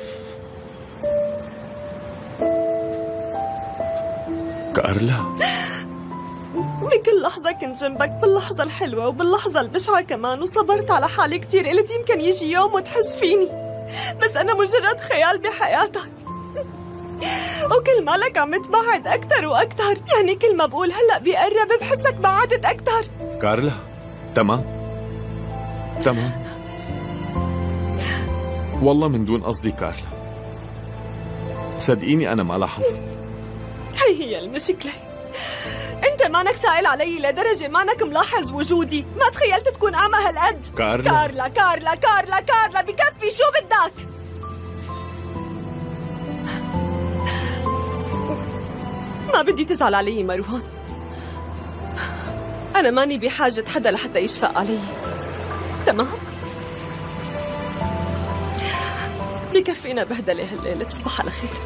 كارلا بكل لحظة كنت جنبك، باللحظة الحلوة وباللحظة البشعة كمان، وصبرت على حالي كتير، قلت يمكن يجي يوم وتحس فيني، بس أنا مجرد خيال بحياتك. وكل ما لك عم تبعد أكتر وأكتر، يعني كل ما بقول هلأ بيقرب بحسك بعدت أكتر. كارلا تمام تمام والله من دون قصدي كارلا، صدقيني أنا ما لاحظت. هي هي المشكلة، انت مانك سائل علي لدرجة مانك ملاحظ وجودي، ما تخيلت تكون أعمى هالقد. كارلا كارلا كارلا كارلا كارلا بكفي، شو بدك؟ ما بدي تزعل علي مروان، أنا ماني بحاجة حدا لحتى يشفق علي، تمام؟ بكفينا بهدلة هالليلة، تصبح على خير.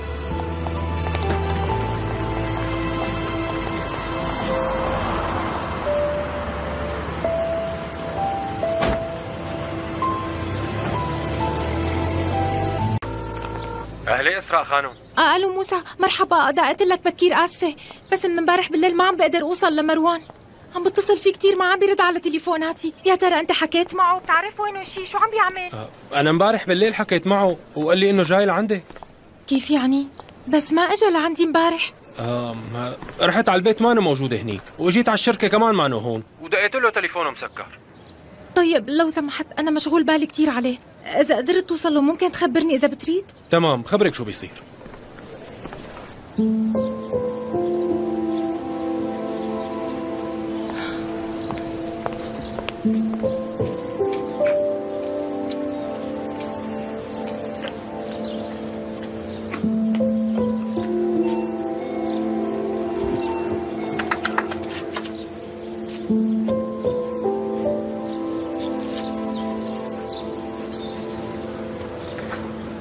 أهلي إسراء خانم. آه ألو موسى، مرحبا. دقت لك بكير، آسفة بس من امبارح بالليل ما عم بقدر أوصل لمروان، عم بتصل فيه كتير ما عم بيرد على تليفوناتي. يا ترى أنت حكيت معه؟ بتعرف وينه شي؟ شو عم بيعمل؟ أه أنا امبارح بالليل حكيت معه وقال لي إنه جاي لعندي. كيف يعني؟ بس ما أجا لعندي امبارح. أه رحت على البيت مانو موجود هنيك، وجيت على الشركة كمان مانو هون، ودقيت له تليفونه مسكر. طيب لو سمحت، أنا مشغول بالي كتير عليه، إذا قدرت توصل له ممكن تخبرني إذا بتريد؟ تمام، خبرك شو بيصير.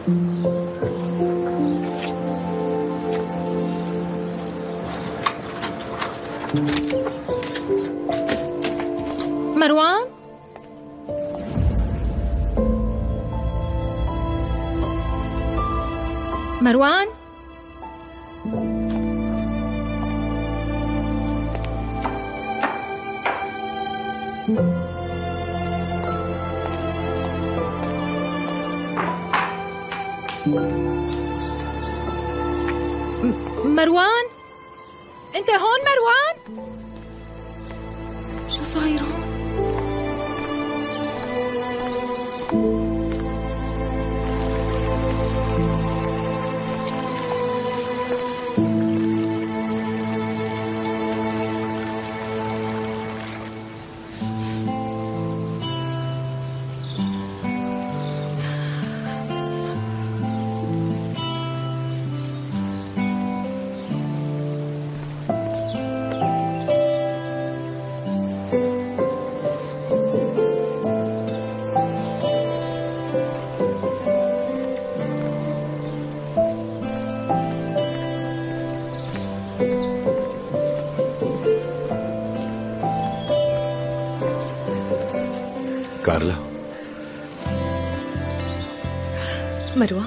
مروان؟ مروان؟ مروان؟ انت هون مروان؟ شو صاير هون؟ كارلا. مروان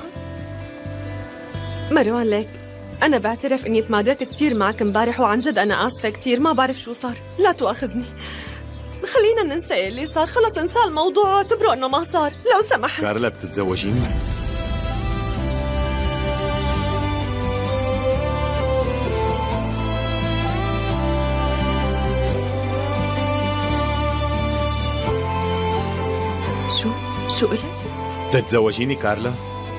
مروان ليك أنا بعترف إني تماديت كتير معك امبارح، وعن جد أنا آسفة كتير، ما بعرف شو صار، لا تؤاخذني. خلينا ننسى اللي صار، خلص انسى الموضوع واعتبره إنه ما صار لو سمحت. كارلا بتتزوجيني؟ شو شو قلت؟ تتزوجيني كارلا؟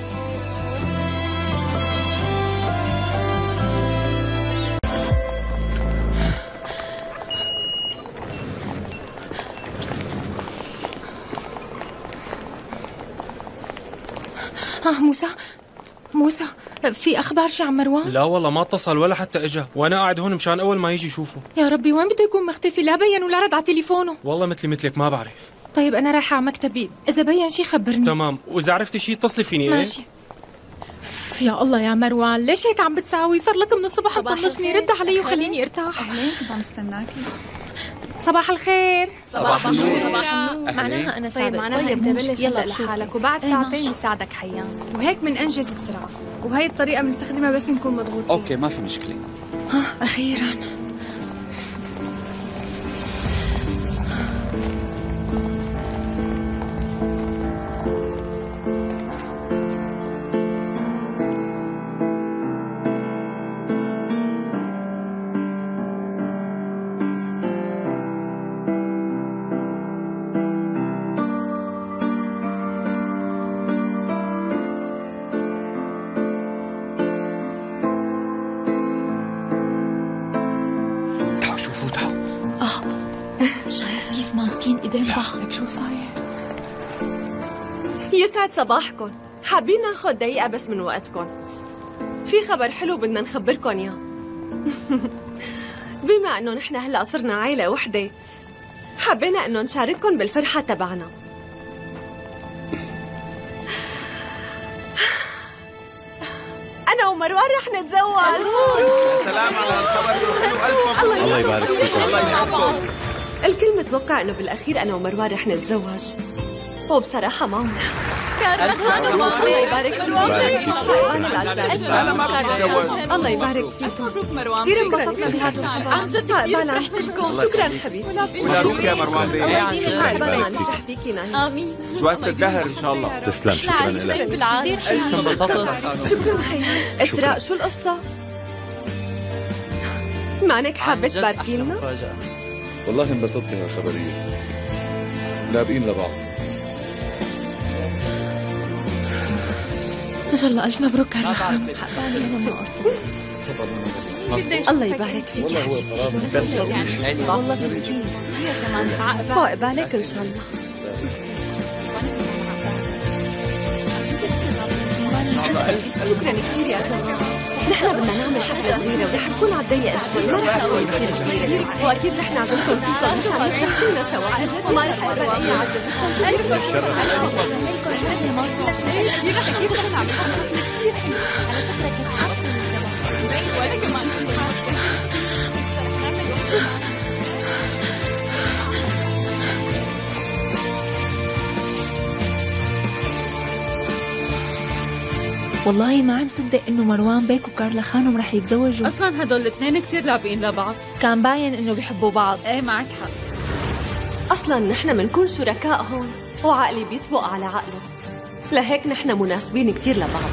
ها موسى موسى في اخبار شي عن مروان؟ لا والله ما اتصل ولا حتى اجا، وانا قاعد هون مشان اول ما يجي يشوفه. يا ربي وين بده يكون مختفي؟ لا بين ولا رد على تليفونه. والله مثلي مثلك ما بعرف. طيب انا رايحه على مكتبي، اذا بين شي خبرني. تمام، واذا عرفتي شي اتصلي فيني. ماشي. يا الله يا مروان ليش هيك عم بتساوي؟ صار لك من الصبح مطنشني، رد علي وخليني ارتاح. اهلين، كنت عم استناكي. صباح الخير. صباح النور. معناها انا طيب معناها طيب انت بلش يلا لحالك وبعد ساعتين بساعدك حيان. وهيك مننجز بسرعة، وهي الطريقة بنستخدمها بس نكون مضغوطين. اوكي ما في مشكلة. ها اخيرا. ماسكين ايدين بعض. شو صاير؟ يسعد صباحكم، حابين ناخذ دقيقة بس من وقتكم. في خبر حلو بدنا نخبركم اياه. بما انه نحن هلا صرنا عائلة وحدة، حبينا انه نشارككم بالفرحة تبعنا. أنا ومروان رح نتزوج. سلام على هالخبر الحلو، ألف مبروك. الله يبارك فيكم. الله يسعدكم. الكل متوقع إنه بالأخير أنا ومروان رح نتزوج، وبصراحة ما منح. الله يبارك فيكم. الله يبارك فيكم. كثير انبسطنا بهذا الخبر. عن جد كثير فرحت لكم. شكرا حبيبتي. مبروك يا مروان بيه. الله نفرح فيكي ناهي. آمين. جوازة الدهر إن شاء الله. تسلم، شكرا لك. شكرا حياتي. إسراء شو القصة؟ مانك حابة تباركي لنا؟ والله انبسطت بهالخبرية، لابقين لبعض. ما شاء الله ألف مبروك كارلا. الله يبارك فيك يا حبيبتي. فوق بالك إن شاء الله. شكرا كثير يا جماعة. نحن بدنا نعمل حفلة صغيرة ورح تكون على الضيق شوي، ما رح تكون كثير كبيرة، وأكيد رح نعزمكم فيكم مشان تحكينا سوا، وما رح أقبل أي والله ما عم صدق انه مروان بيك وكارلا خانم رح يتزوجوا. اصلا هدول الاثنين كثير لابقين لبعض. كان باين انه بيحبوا بعض. ايه معك حق. اصلا نحن منكون شركاء هون، وعقلي بيطبق على عقله، لهيك نحن مناسبين كثير لبعض.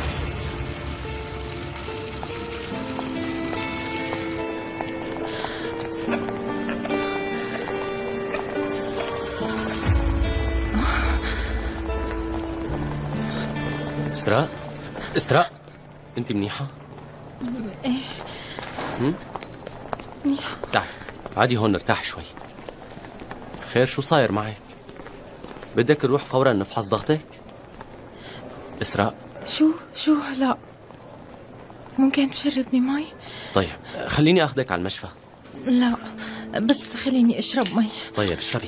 إسراء إسراء أنت منيحة؟ إيه هم؟ منيحة. تعي عادي هون نرتاح شوي. خير شو صاير معك؟ بدك نروح فورا نفحص ضغطك؟ إسراء شو شو هلا؟ ممكن تشربني مي؟ طيب خليني أخذك على المشفى. لا بس خليني أشرب مي. طيب اشربي.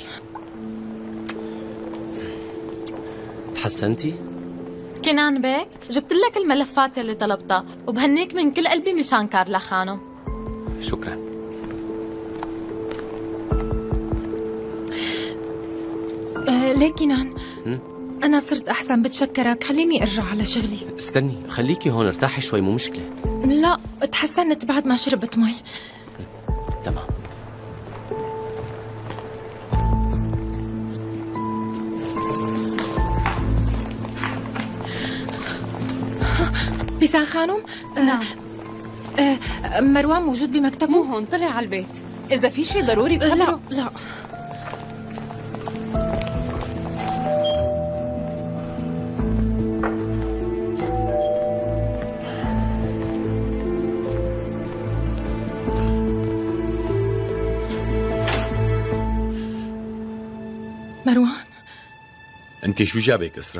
تحسنتي؟ كنان بيك جبت لك الملفات يلي طلبتها وبهنيك من كل قلبي مشان كارلا خانم. شكرا. أه ليه كنان؟ أنا صرت أحسن بتشكرك، خليني أرجع على شغلي. استني خليكي هون ارتاحي شوي مو مشكلة. لا تحسنت بعد ما شربت مي. تمام. بيسان خانم؟ نعم. آه آه مروان موجود بمكتبه؟ مو هون، طلع على البيت. إذا في شيء ضروري بخبره. لا لا مروان. انت شو جابك إسراء؟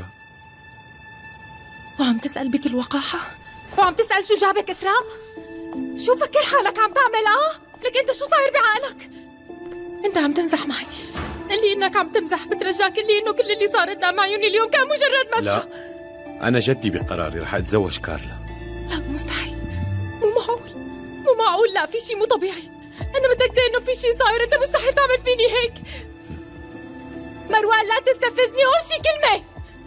وعم تسأل بكل وقاحة؟ وعم تسأل شو جابك إسراء؟ شو فكر حالك عم تعمل اه؟ لك انت شو صاير بعقلك؟ انت عم تمزح معي. قلي انك عم تمزح، بترجاك قلي انه كل اللي صار قدام عيوني اليوم كان مجرد مزح. لا انا جدي بقراري رح اتزوج كارلا. لا مستحيل، مو معقول مو معقول، لا في شيء مو طبيعي. انا متأكدة انه في شيء صاير، انت مستحيل تعمل فيني هيك. مروان لا تستفزني، قول شي كلمة.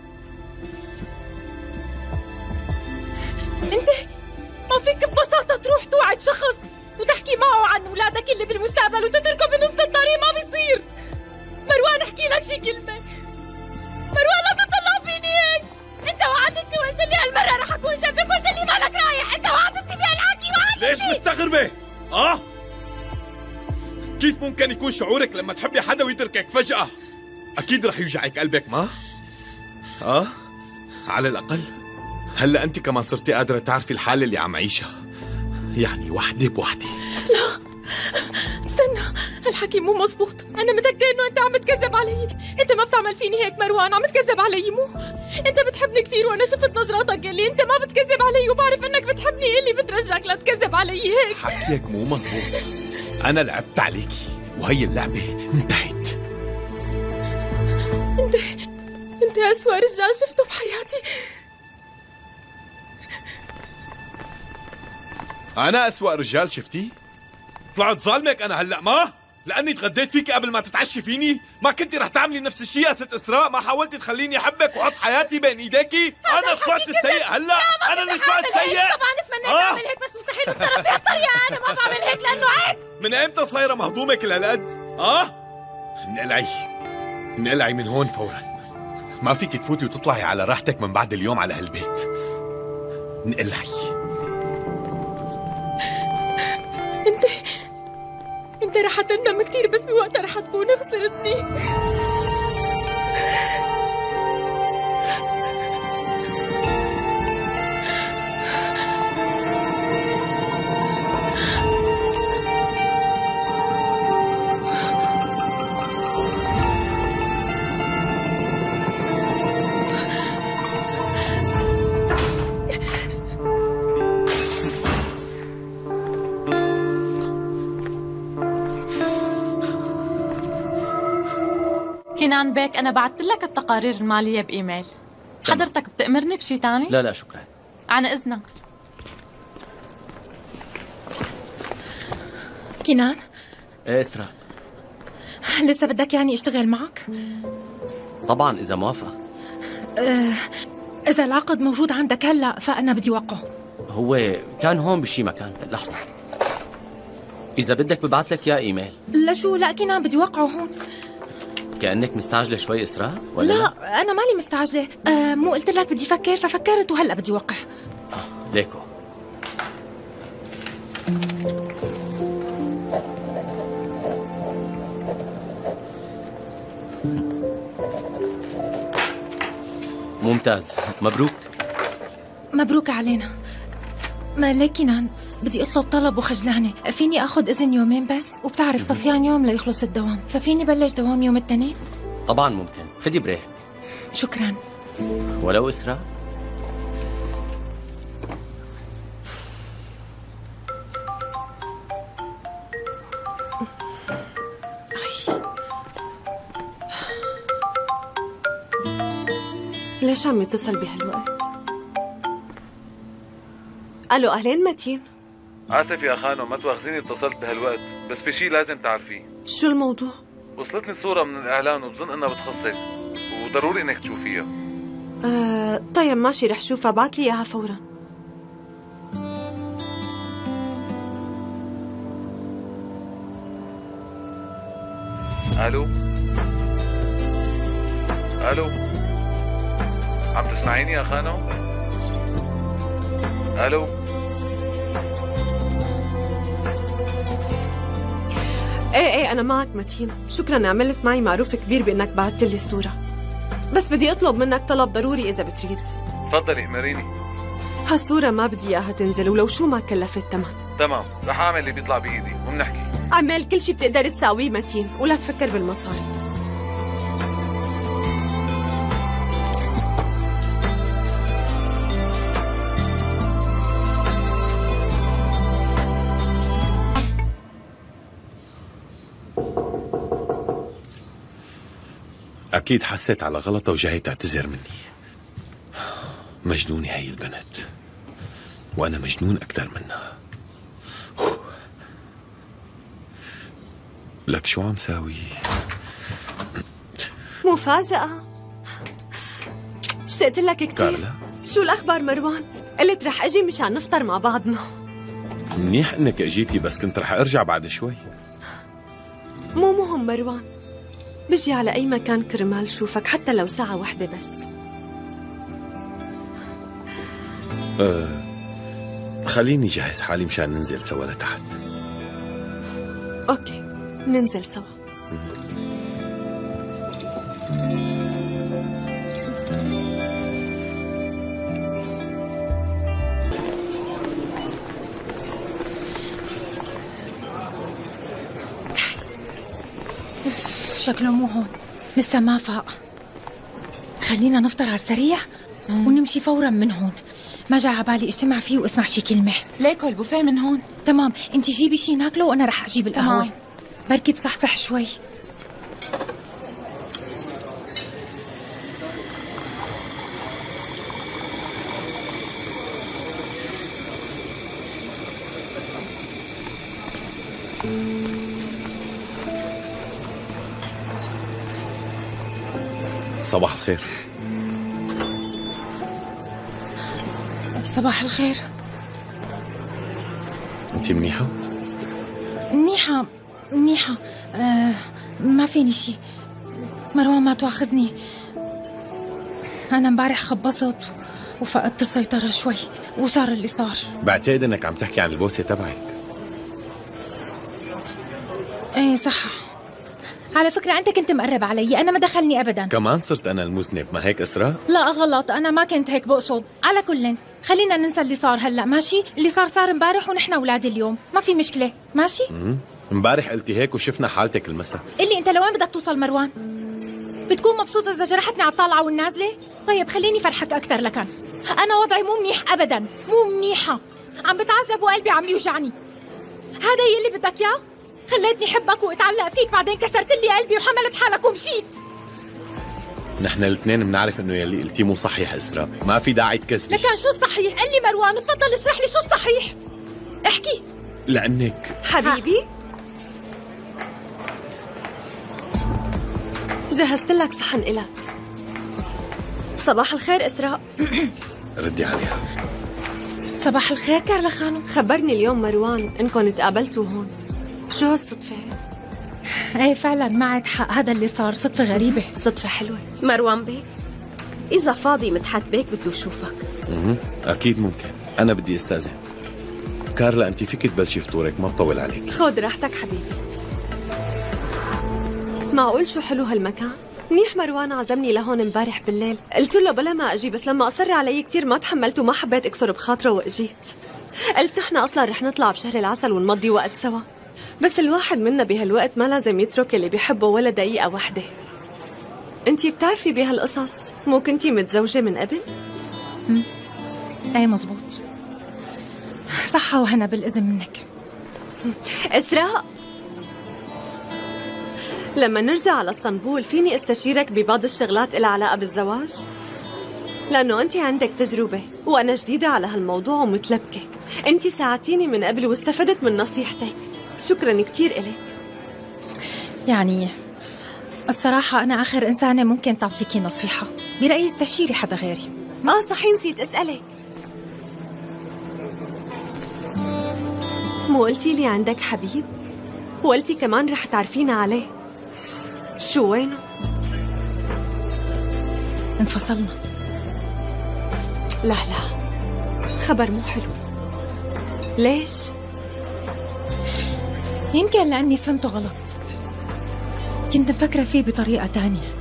انت ما فيك ببساطة تروح توعد شخص وتحكي معه عن اولادك اللي بالمستقبل وتتركه بنص الطريق، ما بيصير. مروان احكي لك شي كلمة. مروان لا تطلع فيني هيك. انت وعدتني وقلت لي هالمرة رح اكون جنبك، قلت لي مالك رايح. انت وعدتني بهالحكي، وعدتني. ليش مستغربة؟ اه؟ كيف ممكن يكون شعورك لما تحبي حدا ويتركك فجأة؟ أكيد رح يوجعك قلبك ما؟ آه؟ على الأقل هلا أنت كمان صرتي قادرة تعرفي الحالة اللي عم عيشها، يعني وحدة بوحدة. لا استنى، هالحكي مو مزبوط. أنا متأكدة إنه أنت عم تكذب علي. أنت ما بتعمل فيني هيك مروان، عم تكذب علي. مو أنت بتحبني كثير وأنا شفت نظراتك اللي أنت ما بتكذب علي، وبعرف إنك بتحبني، اللي بترجاك لا تكذب علي هيك. حكيك مو مزبوط، أنا لعبت عليكي وهي اللعبة انتهت. انت انت أسوأ رجال شفته بحياتي. أنا أسوأ رجال شفتي؟ طلعت ظالمك أنا هلأ ما؟ لأني تغديت فيك قبل ما تتعشي فيني؟ ما كنتي رح تعملي نفس الشيء يا ست إسراء؟ ما حاولتي تخليني أحبك وأحط حياتي بين إيديكي؟ أنا طلعت السيء هلا؟ أنا اللي طلعت سيء؟ طبعا اتمنيت آه. أعمل هيك بس مستحيل اتصرف بهالطريقة. أنا ما بعمل هيك لأنه عيب. من إمتى صايرة مهضومة كل هالقد؟ آه؟ انقلعي انقلعي من هون فورا. ما فيك تفوتي وتطلعي على راحتك من بعد اليوم على هالبيت. انقلعي. انت انت رح تندم كثير، بس بوقتها رح تكون خسرتني. كنان بيك أنا بعثت لك التقارير المالية بإيميل. حضرتك بتأمرني بشي تاني؟ لا لا شكرا. عن إذنك. كنان؟ ايه إسراء؟ لسه بدك يعني اشتغل معك؟ طبعا إذا موافقة. أه إذا العقد موجود عندك هلأ فأنا بدي وقعه. هو كان هون بشي مكان. لحظة، إذا بدك ببعث لك يا إيميل. لشو؟ لا كنان بدي وقعه هون. كأنك مستعجلة شوي إسراء ولا لا, لا؟ أنا مالي مستعجلة. أه مو قلت لك بدي فكر ففكرت وهلأ بدي وقع. آه ليكو. ممتاز، مبروك. مبروك علينا. ما ليك كنان، بدي اطلب طلب وخجلانة. فيني اخذ اذن يومين بس؟ وبتعرف صفيان يوم ليخلص الدوام، ففيني بلش دوام يوم الاثنين؟ طبعا ممكن، خدي بريك. شكرا. ولو إسراء؟ ليش عم يتصل بهالوقت؟ الو، اهلين متين. اسف يا خانو، ما تواخذيني اتصلت بهالوقت، بس في شيء لازم تعرفيه. شو الموضوع؟ وصلتني صورة من الإعلان وبظن إنها بتخصك، وضروري إنك تشوفيها. آه طيب ماشي، رح شوفها، بعت لي إياها فورا. ألو ألو، عم تسمعيني يا خانو؟ ألو. ايه ايه انا معك متين، شكرا، عملت معي معروف كبير بانك بعثت لي الصورة، بس بدي اطلب منك طلب ضروري اذا بتريد. تفضلي امريني. هالصورة ما بدي اياها تنزل ولو شو ما كلفت تمن. تمام، رح اعمل اللي بيطلع بايدي وبنحكي. اعمل كل شي بتقدر تساويه متين، ولا تفكر بالمصاري. أكيد حسيت على غلطة وجاي تعتذر مني. مجنونة هي البنت، وأنا مجنون أكثر منها. لك شو عم ساوي؟ مفاجأة. اشتقت لك كتير. كارلا، شو الأخبار مروان؟ قلت رح أجي مشان نفطر مع بعضنا. منيح إنك أجيتي، بس كنت رح أرجع بعد شوي. مو مهم مروان، بجي على أي مكان كرمال شوفك، حتى لو ساعة واحدة بس. أه خليني جهز حالي مشان ننزل سوا لتحت. أوكي، ننزل سوا. شكله مو هون، لسه ما فاق. خلينا نفطر على السريع ونمشي فورا من هون. ما جا عبالي اجتمع فيه واسمع شي كلمة. ليكو البوفيه من هون. تمام، انتي جيبي شي ناكله وانا رح اجيب القهوة. تمام. بركي بصحصح شوي. صباح الخير. صباح الخير. انت منيحة؟ منيحة منيحة. آه ما فيني شي. مروان ما تواخذني، أنا امبارح خبصت وفقدت السيطرة شوي وصار اللي صار. بعتقد انك عم تحكي عن البوسة تبعك. ايه صح. على فكرة أنت كنت مقرب علي، أنا ما دخلني أبدا. كمان صرت أنا المذنب، ما هيك إسراء؟ لا غلط، أنا ما كنت هيك بقصد. على كل خلينا ننسى اللي صار هلأ، ماشي؟ اللي صار صار امبارح ونحن أولاد اليوم، ما في مشكلة، ماشي؟ امم امبارح قلتي هيك وشفنا حالتك المساء. قلي أنت لوين بدك توصل مروان؟ بتكون مبسوط إذا جرحتني على الطالعة والنازلة؟ طيب خليني فرحك أكتر لكن أنا وضعي مو منيح أبدا، مو منيحة، عم بتعذب وقلبي عم يوجعني. هذا يلي بدك إياه؟ خليتني حبك واتعلق فيك، بعدين كسرت لي قلبي وحملت حالك ومشيت. نحن الاثنين بنعرف انه يلي قلتيه مو صحيح اسراء، ما في داعي تكذبي. لكن شو الصحيح؟ قل لي مروان، تفضل اشرح لي شو الصحيح. احكي. لانك حبيبي جهزت لك صحن إلك. صباح الخير إسراء. ردي عليها. صباح الخير كارلا خانم. خبرني اليوم مروان انكم تقابلتوا هون، شو هالصدفة؟ ايه فعلا معك حق، هذا اللي صار صدفة غريبة. صدفة حلوة. مروان بيك إذا فاضي مدحت بيك بده يشوفك. اها اكيد ممكن، انا بدي استاذن. كارلا انت فيك تبلشي فطورك، ما بطول عليك. خذ راحتك حبيبي. معقول شو حلو هالمكان؟ منيح مروان عزمني لهون امبارح بالليل، قلت له بلا ما اجي، بس لما اصر علي كثير ما تحملت وما حبيت اكثر بخاطره واجيت. قلت نحن اصلا رح نطلع بشهر العسل ونمضي وقت سوا، بس الواحد منا بهالوقت ما لازم يترك اللي بيحبه ولا دقيقة واحدة. انتي بتعرفي بهالقصص، مو كنتي متزوجة من قبل؟ امم ايه مزبوط. صحة وهنا بالإذن منك. إسراء لما نرجع على اسطنبول فيني استشيرك ببعض الشغلات إلها علاقة بالزواج؟ لأنه أنت عندك تجربة وأنا جديدة على هالموضوع ومتلبكة. أنت ساعدتيني من قبل واستفدت من نصيحتك، شكراً كتير إلك. يعني الصراحة أنا آخر إنسانة ممكن تعطيكي نصيحة، برأيي استشيري حدا غيري. آه صحيح نسيت أسألك، مو قلتي لي عندك حبيب؟ وقلتي كمان رح تعرفينا عليه، شو وينه؟ انفصلنا. لا لا خبر مو حلو. ليش؟ يمكن لأني فهمته غلط، كنت مفكرة فيه بطريقة تانية.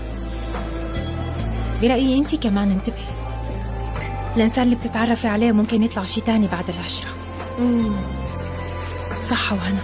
برأيي انتي كمان انتبهي، الإنسان اللي بتتعرفي عليه ممكن يطلع شي تاني بعد العشرة. مم. صحة وهنا.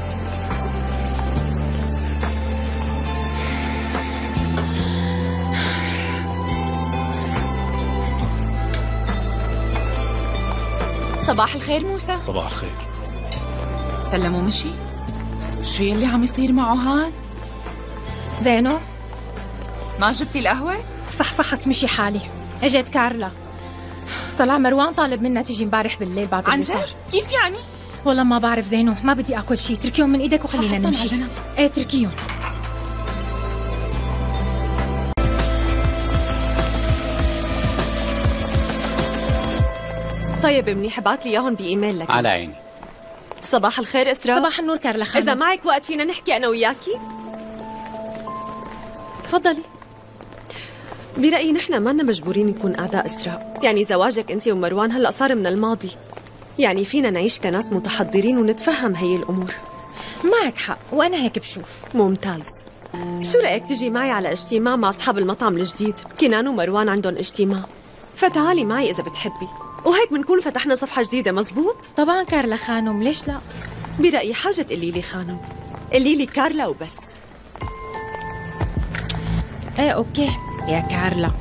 صباح الخير موسى. صباح الخير. سلموا مشي؟ شو يلي عم يصير معه هاد؟ زينو ما جبتي القهوة؟ صح صح تمشي حالي. اجت كارلا، طلع مروان طالب منا تيجي امبارح بالليل بعد عن جد؟ كيف يعني؟ والله ما بعرف زينو، ما بدي اكل شيء، تركيهم من ايدك وخلينا نمشي. ايه تركيهم. طيب منيح، ابعت لي اياهم بايميل لك. على عيني. صباح الخير اسراء. صباح النور كارلا خانم. اذا معك وقت فينا نحكي انا وياكي؟ تفضلي. برأيي نحن مانا مجبورين نكون أعداء إسراء، يعني زواجك أنت ومروان هلأ صار من الماضي، يعني فينا نعيش كناس متحضرين ونتفهم هي الأمور. معك حق وأنا هيك بشوف. ممتاز. شو رأيك تجي معي على اجتماع مع أصحاب المطعم الجديد؟ كنان ومروان عندهم اجتماع، فتعالي معي إذا بتحبي، وهيك بنكون فتحنا صفحة جديدة. مزبوط؟ طبعا كارلا خانم، ليش لا؟ برأيي حاجة تقلي لي خانم، قلي لي كارلا وبس. ايه اوكي يا كارلا.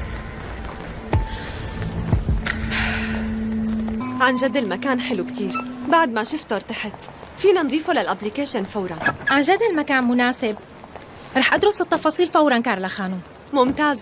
عن جد المكان حلو كتير، بعد ما شفته ارتحت، فينا نضيفه للابليكيشن فورا. عن جد المكان مناسب، رح ادرس التفاصيل فورا كارلا خانم. ممتاز.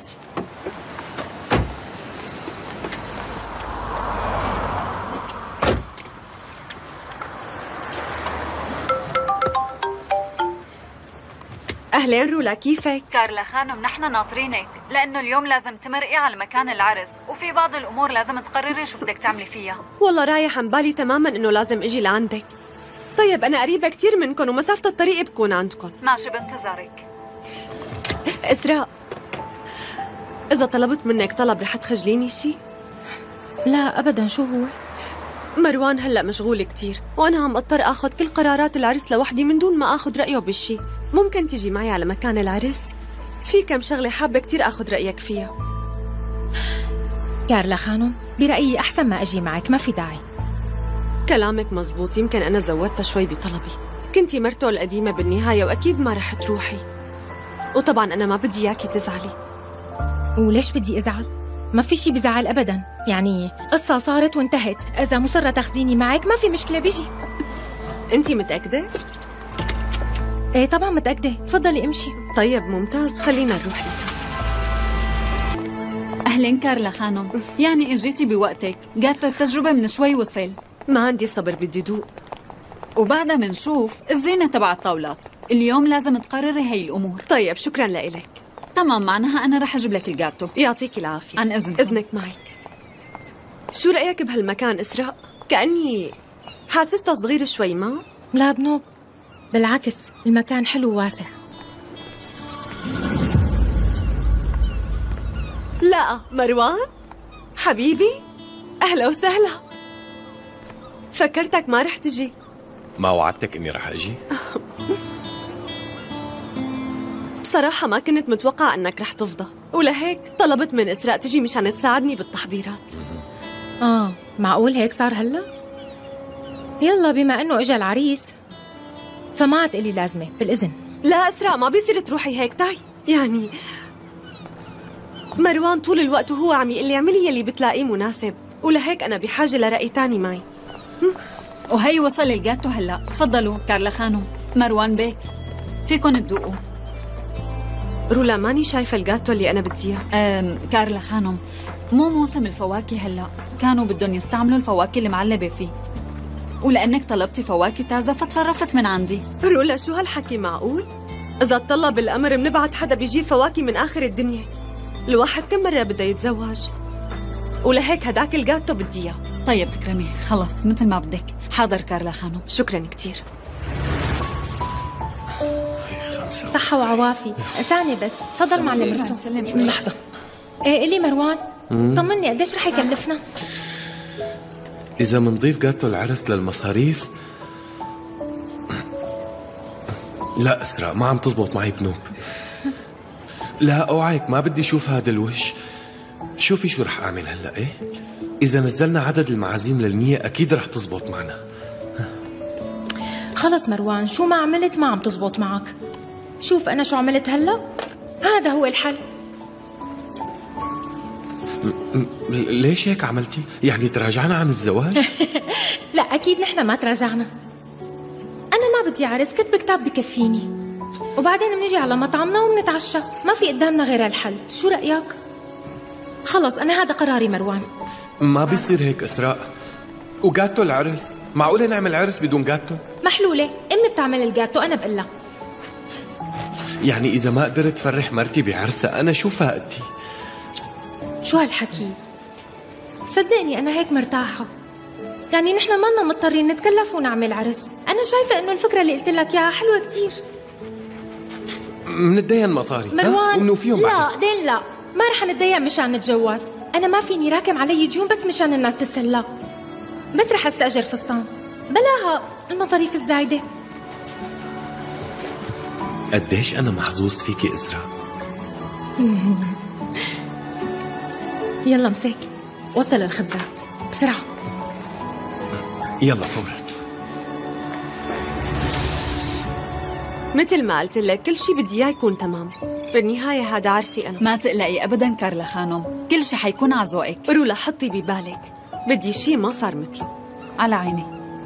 أهلين رولا، كيفك؟ كارلا خانم نحن ناطرينك، لأنه اليوم لازم تمرقي على مكان العرس، وفي بعض الأمور لازم تقرري شو بدك تعملي فيها. والله رايح عن بالي تماما إنه لازم إجي لعندك. طيب أنا قريبة كتير منكم ومسافة الطريق بكون عندكم. ماشي بانتظارك. إسراء، إذا طلبت منك طلب رح تخجليني شي؟ لا أبدا. شو هو؟ مروان هلأ مشغول كتير، وأنا عم اضطر آخذ كل قرارات العرس لوحدي من دون ما آخذ رأيه بالشي. ممكن تيجي معي على مكان العرس؟ في كم شغلة حابة كتير آخذ رأيك فيها. كارلا خانم برأيي أحسن ما أجي معك، ما في داعي. كلامك مزبوط، يمكن أنا زودت شوي بطلبي. كنتي مرته القديمة بالنهاية وأكيد ما رح تروحي، وطبعا أنا ما بدي إياكي تزعلي. وليش بدي أزعل؟ ما في شي بزعل أبدا، يعني قصة صارت وانتهت، إذا مصرة تاخديني معك ما في مشكلة بيجي. أنتي متأكدة؟ ايه طبعا متأكدة، تفضلي امشي. طيب ممتاز، خلينا نروح لك. أهلين كارلا خانم، يعني اجيتي بوقتك. جاتو التجربة من شوي وصل. ما عندي صبر، بدي دوق. وبعدها منشوف الزينة تبع الطاولات. اليوم لازم تقرري هي الأمور. طيب شكرا لإلك. تمام، معناها أنا رح أجيب لك الجاتو. يعطيك العافية. عن إذنك. إذنك معي. شو رأيك بهالمكان إسراء؟ كأني حاسسته صغير شوي، ما؟ لا بنوب، بالعكس المكان حلو وواسع. لا مروان حبيبي، أهلا وسهلا. فكرتك ما رح تجي. ما وعدتك اني رح اجي؟ بصراحة ما كنت متوقعة انك رح تفضى، ولهيك طلبت من إسراء تجي مشان تساعدني بالتحضيرات. اه معقول هيك صار هلا؟ يلا بما انه اجى العريس فما عاد إلي لازمة، بالإذن. لا إسراء، ما بيصير تروحي هيك. تعي يعني مروان طول الوقت وهو عم يقول لي اعملي يلي بتلاقيه مناسب، ولهيك أنا بحاجة لرأي تاني معي. وهي وصل الجاتو هلا. تفضلوا كارلا خانم، مروان بيك، فيكن تذوقوا. رولا ماني شايفة الجاتو اللي أنا بدي إياه. كارلا خانم، مو موسم الفواكه هلا، كانوا بدهم يستعملوا الفواكه اللي معلبة فيه، ولأنك طلبتي فواكه تازة فتصرفت من عندي. رولا شو هالحكي معقول؟ إذا طلب الأمر منبعت حدا بيجيب فواكه من آخر الدنيا. الواحد كم مرة بده يتزوج، ولهيك هداك الجاتو بدي اياه. طيب تكرمي، خلص مثل ما بدك. حاضر كارلا خانم. شكرا كتير. صحة وعوافي. ثانية بس، تفضل معلم رسول. لحظة. ايه إلي مروان، طمني قديش رح يكلفنا؟ إذا منضيف جاتو العرس للمصاريف، لا إسراء ما عم تزبط معي بنوب. لا أوعيك، ما بدي شوف هذا الوش. شوفي شو رح أعمل هلأ. إيه إذا نزلنا عدد المعازيم للمية أكيد رح تزبط معنا. خلص مروان، شو ما عملت ما عم تزبط معك. شوف أنا شو عملت هلأ، هذا هو الحل. ليش هيك عملتي؟ يعني تراجعنا عن الزواج؟ لا أكيد نحن ما تراجعنا. أنا ما بدي عرس، كتب كتاب بكفيني، وبعدين بنيجي على مطعمنا وبنتعشى، ما في قدامنا غير هالحل. شو رأيك؟ خلص أنا هذا قراري مروان. ما بيصير هيك إسراء. وجاتو العرس، معقولة نعمل عرس بدون جاتو؟ محلولة، أمي بتعمل الجاتو أنا بقلها. يعني إذا ما قدرت فرح مرتي بعرسها أنا شو فائدتي؟ شو هالحكي؟ صدقني أنا هيك مرتاحة. يعني نحن مالنا مضطرين نتكلف ونعمل عرس. أنا شايفة إنه الفكرة اللي قلت لك إياها حلوة كتير. منتدين مصاري مروان. ومنوفيهم لا بعد. دين لا، ما رح نتضايق مشان نتجوز. أنا ما فيني راكم علي ديون بس مشان الناس تتسلى. بس رح استأجر فستان، بلاها المصاريف الزايدة. قديش أنا محظوظ فيكي إسراء. يلا مساك، وصل الخبزات بسرعة. يلا فورا. مثل ما قلت لك كل شيء بدي اياه يكون تمام. بالنهاية هذا عرسي أنا. ما تقلقي أبدا كارلا خانم، كل شيء حيكون على ذوقك. رولا حطي ببالك بدي شيء ما صار مثله. على عيني.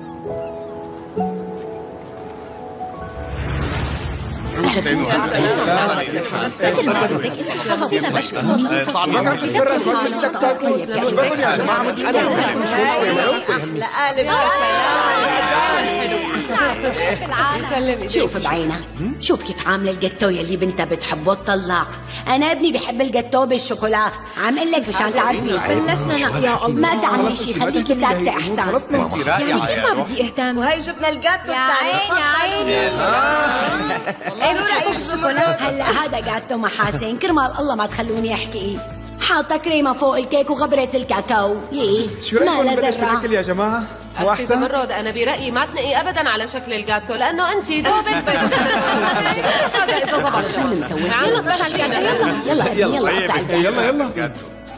شوف بعينها، شوف كيف عامله الجاتو يلي بنتها بتحبه تطلع. انا ابني بحب الجاتو بالشوكولا، عم اقول لك مشان تعرفي. بلشنا يا الله. ما تعملي شيء، خليكي ساكته احسن. يعني كيف ما بدي اهتم؟ وهي جبنا الجاتو الثاني. يا عيني يا عيني. هلا هذا جاتو محاسن، كرمال الله ما تخلوني احكي. حاطه كريمه فوق الكيك وغبره الكاكاو. يي شو رايكم نبلش بالاكل يا جماعه؟ هو احسن تمرد. انا برايي ما تنقي ابدا على شكل الجاتو، لانه انت دوبك بيت. هذا اذا ظبط. شو بنسوي؟ يلا يلا يلا يلا يلا يلا.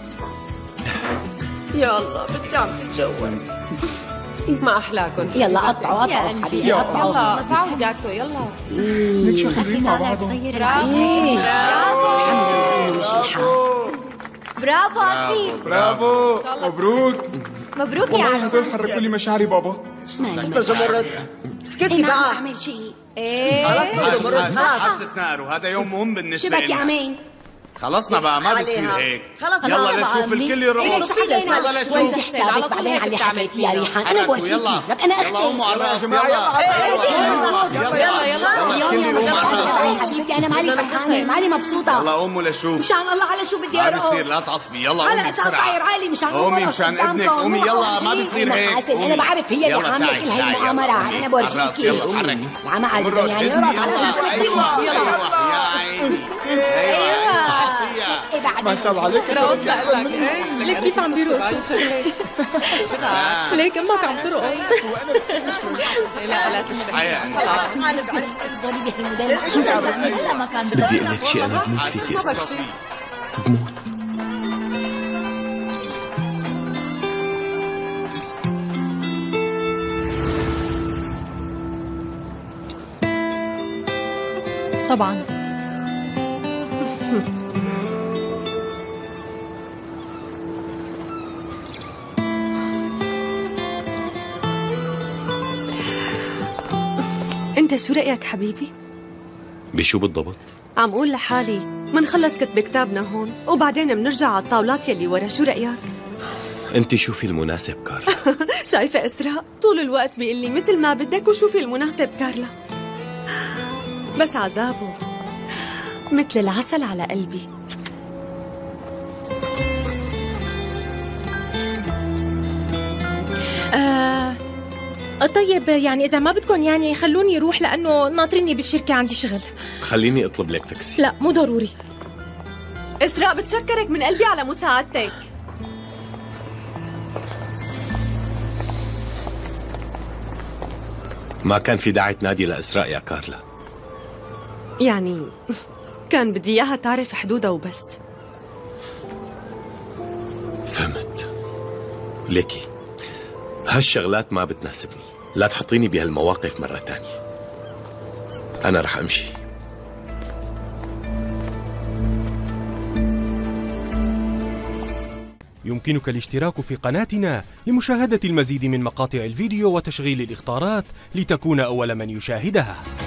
يا الله بدي عم تتجوز. ما احلاكم. يلا قطعوا قطعوا حبيبي، قطعوا. يلا قطعوا الجاتو يلا. ليك شو حلوين مع بعضهم. برافو برافو. مشي الحال. برافو أخي. برافو مبروك. مبروك يا والله عم. هدول حركوا لي مشاعري بابا. بس زمرد اسكتي بقى. ما اعمل شيء. ايه خلص زمرد خلاص. عرس نار وهذا يوم مهم بالنسبة شبك يا لنا. عمين. خلصنا بقى ما بصير هيك. خلص يلا لنشوف الكل يروح. يلا لنشوف. وانت حسابك بعدين على اللي حكيت لي يا ريحان. انا بورجيكي لك انا اختي. يلا قوموا على الراس يلا. يلا يلا يلا حبيبتي انا مالي فرحانه مالي مبسوطه. يلا قوموا لشوف. مشان الله على شو بدي ارقص. ما بصير لا تعصبي يلا قومي هلا صار طاير عالي مشان قومي مشان ابنك قومي يلا ما بصير هيك. انا بعرف هي اللي عامله كل هاي المؤامره انا بورجيكي. يلا تحرك. عم قاعد يعني راس على ايوه يا عيني. ايوه ما شاء الله عليك. ليك كيف عم بيرقص. ليك امك عم ترقص. لا لا تشرحي. بدي اقول لك شيء، انا بموت فيك اسراء، بموت. طبعا. انت شو رأيك حبيبي؟ بشو بالضبط؟ عم قول لحالي منخلص كتب كتابنا هون وبعدين منرجع على الطاولات يلي ورا، شو رأيك؟ انت شوفي المناسب كارلا. شايفة اسراء طول الوقت بيقول لي مثل ما بدك وشوفي المناسب كارلا، بس عذابه مثل العسل على قلبي. آه طيب يعني إذا ما بدكم يعني خلوني روح لأنه ناطريني بالشركة عندي شغل. خليني أطلب لك تاكسي. لا مو ضروري. إسراء بتشكرك من قلبي على مساعدتك. ما كان في داعي تنادي لإسراء يا كارلا. يعني كان بدي إياها تعرف حدودها وبس. فهمت. ليكي هالشغلات ما بتناسبني، لا تحطيني بهالمواقف مرة تانية. أنا رح أمشي. يمكنك الاشتراك في قناتنا لمشاهدة المزيد من مقاطع الفيديو وتشغيل الإخطارات لتكون أول من يشاهدها.